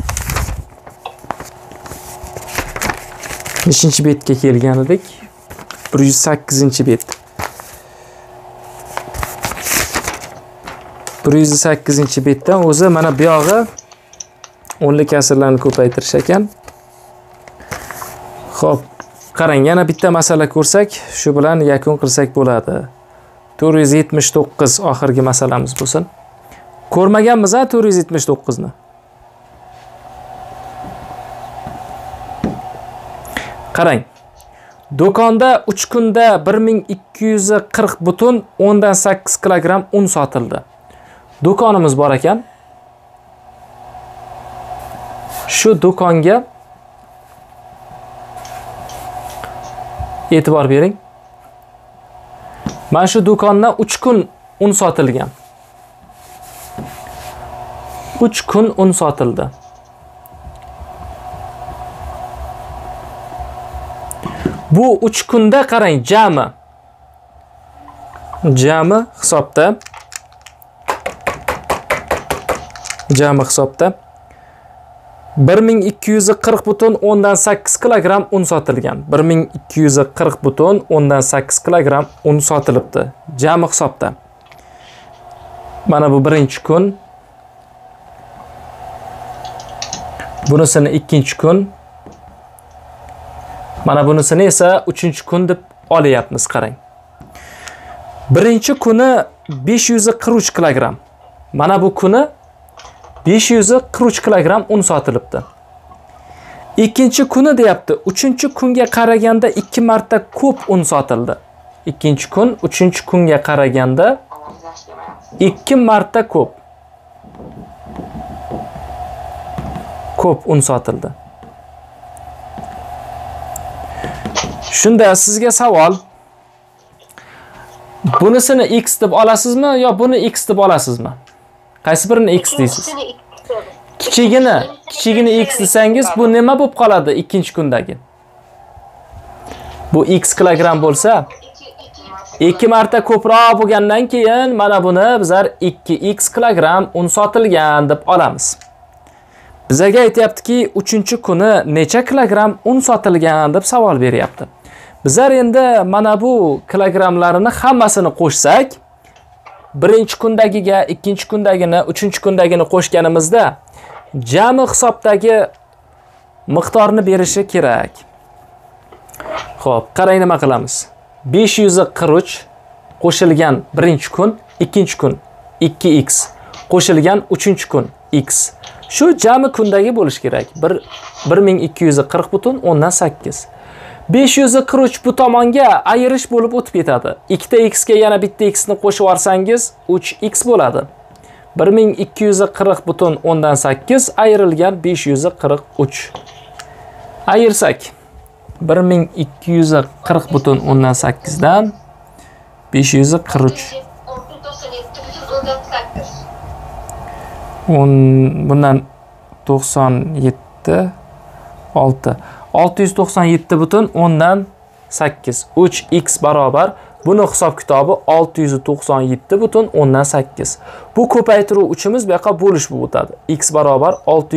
5-betga kelgan edik. 108-bet. 108-betdan o'zi mana bu yog'i o'nli kasrlarni ko'paytirish ekan. Xo'p, qarang, yana bitta masala ko'rsak, shu bilan yakun qilsak bo'ladi. 479 oxirgi masalamiz bo'lsin. Ko'rmaganmiz 479 ni. Qarang. Do'konda 3 kunda 1240,8 kilogramm un sotildi. Do'konimiz bor ekan. Shu do'konga e'tibor bering. Mana shu do'konda 3 kun un sotilgan. 3 kun un sotildi. Bu 3 kunda qarang, jami hisobda 1240 1240,8 kilogramm un sotilgan. 1240,8 kilogramm un sotilibdi. Jami hisobda. Mana bu birinchi kun. Bunisini ikkinchi kun. Mana bunisini esa uchinchi kun deb olyapmiz, qarang. Birinchi kuni 543 kilogramm. Mana bu kuni 543 kilogramm un sotilibdi. Ikkinchi kuni deyapti, uchinchi kunga qaraganda 2 marta ko'p un sotildi. Ikkinchi kun uchinchi kunga qaraganda 2 marta ko'p un sotildi. Shunda sizga savol. Bunisini x deb olasizmi yo buni x deb olasizmi? Qaysi birini x deysiz? Kichigini x desangiz bu nima bo'lib qoladi ikkinchi kundagi? Bu x kilogramm bo'lsa, 2 marta ko'proq bo'lgandan keyin mana buni bizlar 2x kilogramm un sotilgan deb olamiz. Bizga aytayaptiki, 3-kuni necha kilogramm un sotilgan deb savol beryapti. Bizlar endi mana bu kilogrammlarini hammasini qo'shsak, birinchi kundagiga, ikkinchi kundagini, uchinchi kundagini qo'shganimizda jami hisobdagi miqdorni berishi kerak. Xo'p, qarang nima qilamiz. 543 qo'shilgan birinchi kun, ikkinchi kun 2x qo'shilgan uchinchi kun x. Shu jami kundagi bo'lish kerak. 1240,8. 543 bu tomonga ayirish bo'lib o'tib ketadi. 2x ga yana bitta x ni qo'shib yorsangiz 3x bo'ladi. 1240,8 ayrilgan 543. Ayirsak 1240,8 dan 543. Bundan 97 6 697,8 3x barobar. Buni hisob kitobi 697,8. Bu ko'paytiruv uchimiz bu yoqqa bo'lish bo'lib o'tadi. X barobar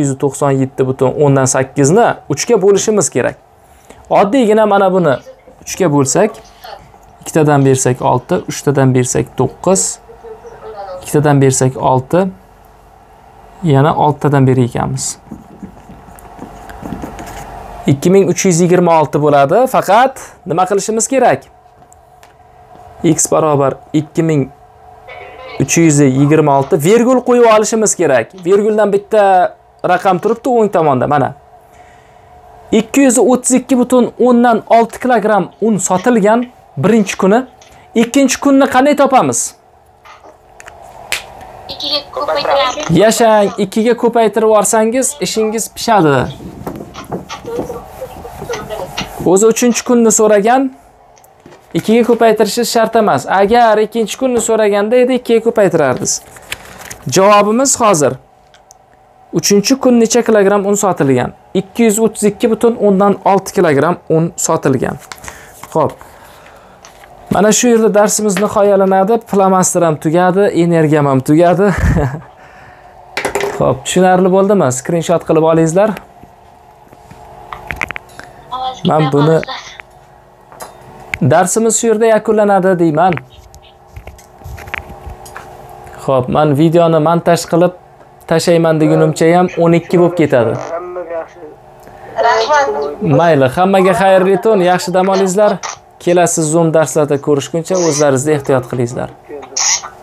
697,8 ni 3 ga bo'lishimiz kerak. Oddiygina mana buni 3 ga bo'lsak, 2 tadan bersak 6, 3 tadan bersak 9, 2 tadan bersak 6, yana 6 tadan berar ekanmiz. 2326 bo'ladi. Faqat nima qilishimiz kerak? X barobar 2326 virgul qo'yib olishimiz kerak. Virguldan bitta raqam turibdi o'ng tomonda mana. 232,6 kilogramm un sotilgan birinchi kuni. Ikkinchi kunni qanday topamiz? 2 ga ko'paytiramiz. Yashang, 2 ga ko'paytirib yorsangiz ishingiz pishadi. O'zi 3-kunni so'ragan, 2 ga ko'paytirishingiz shart emas. Agar ikkinchi kunni so'raganda edi 2 ga ko'paytirardingiz. Javobimiz hozir 3-kun necha kilogramm un sotilgan? 232,6 kilogramm un sotilgan. Xo'p. Mana shu yerda darsimiz nihoyalanadi. Flamaster ham tugadi, energiyam ham tugadi. Xo'p, tushunarli bo'ldimi? Screenshot qilib olingizlar. Men buni darsimiz shu yerda yakunlanadi deyman. Xo'p, men videoni montaj qilib tashlayman degunimcha ham 12 bo'lib ketadi. Mayli, hammaga xayrli tun, yaxshi dam olingizlar. Kelasi Zoom darslarda ko'rishguncha o'zlaringizni ehtiyot qilingizlar.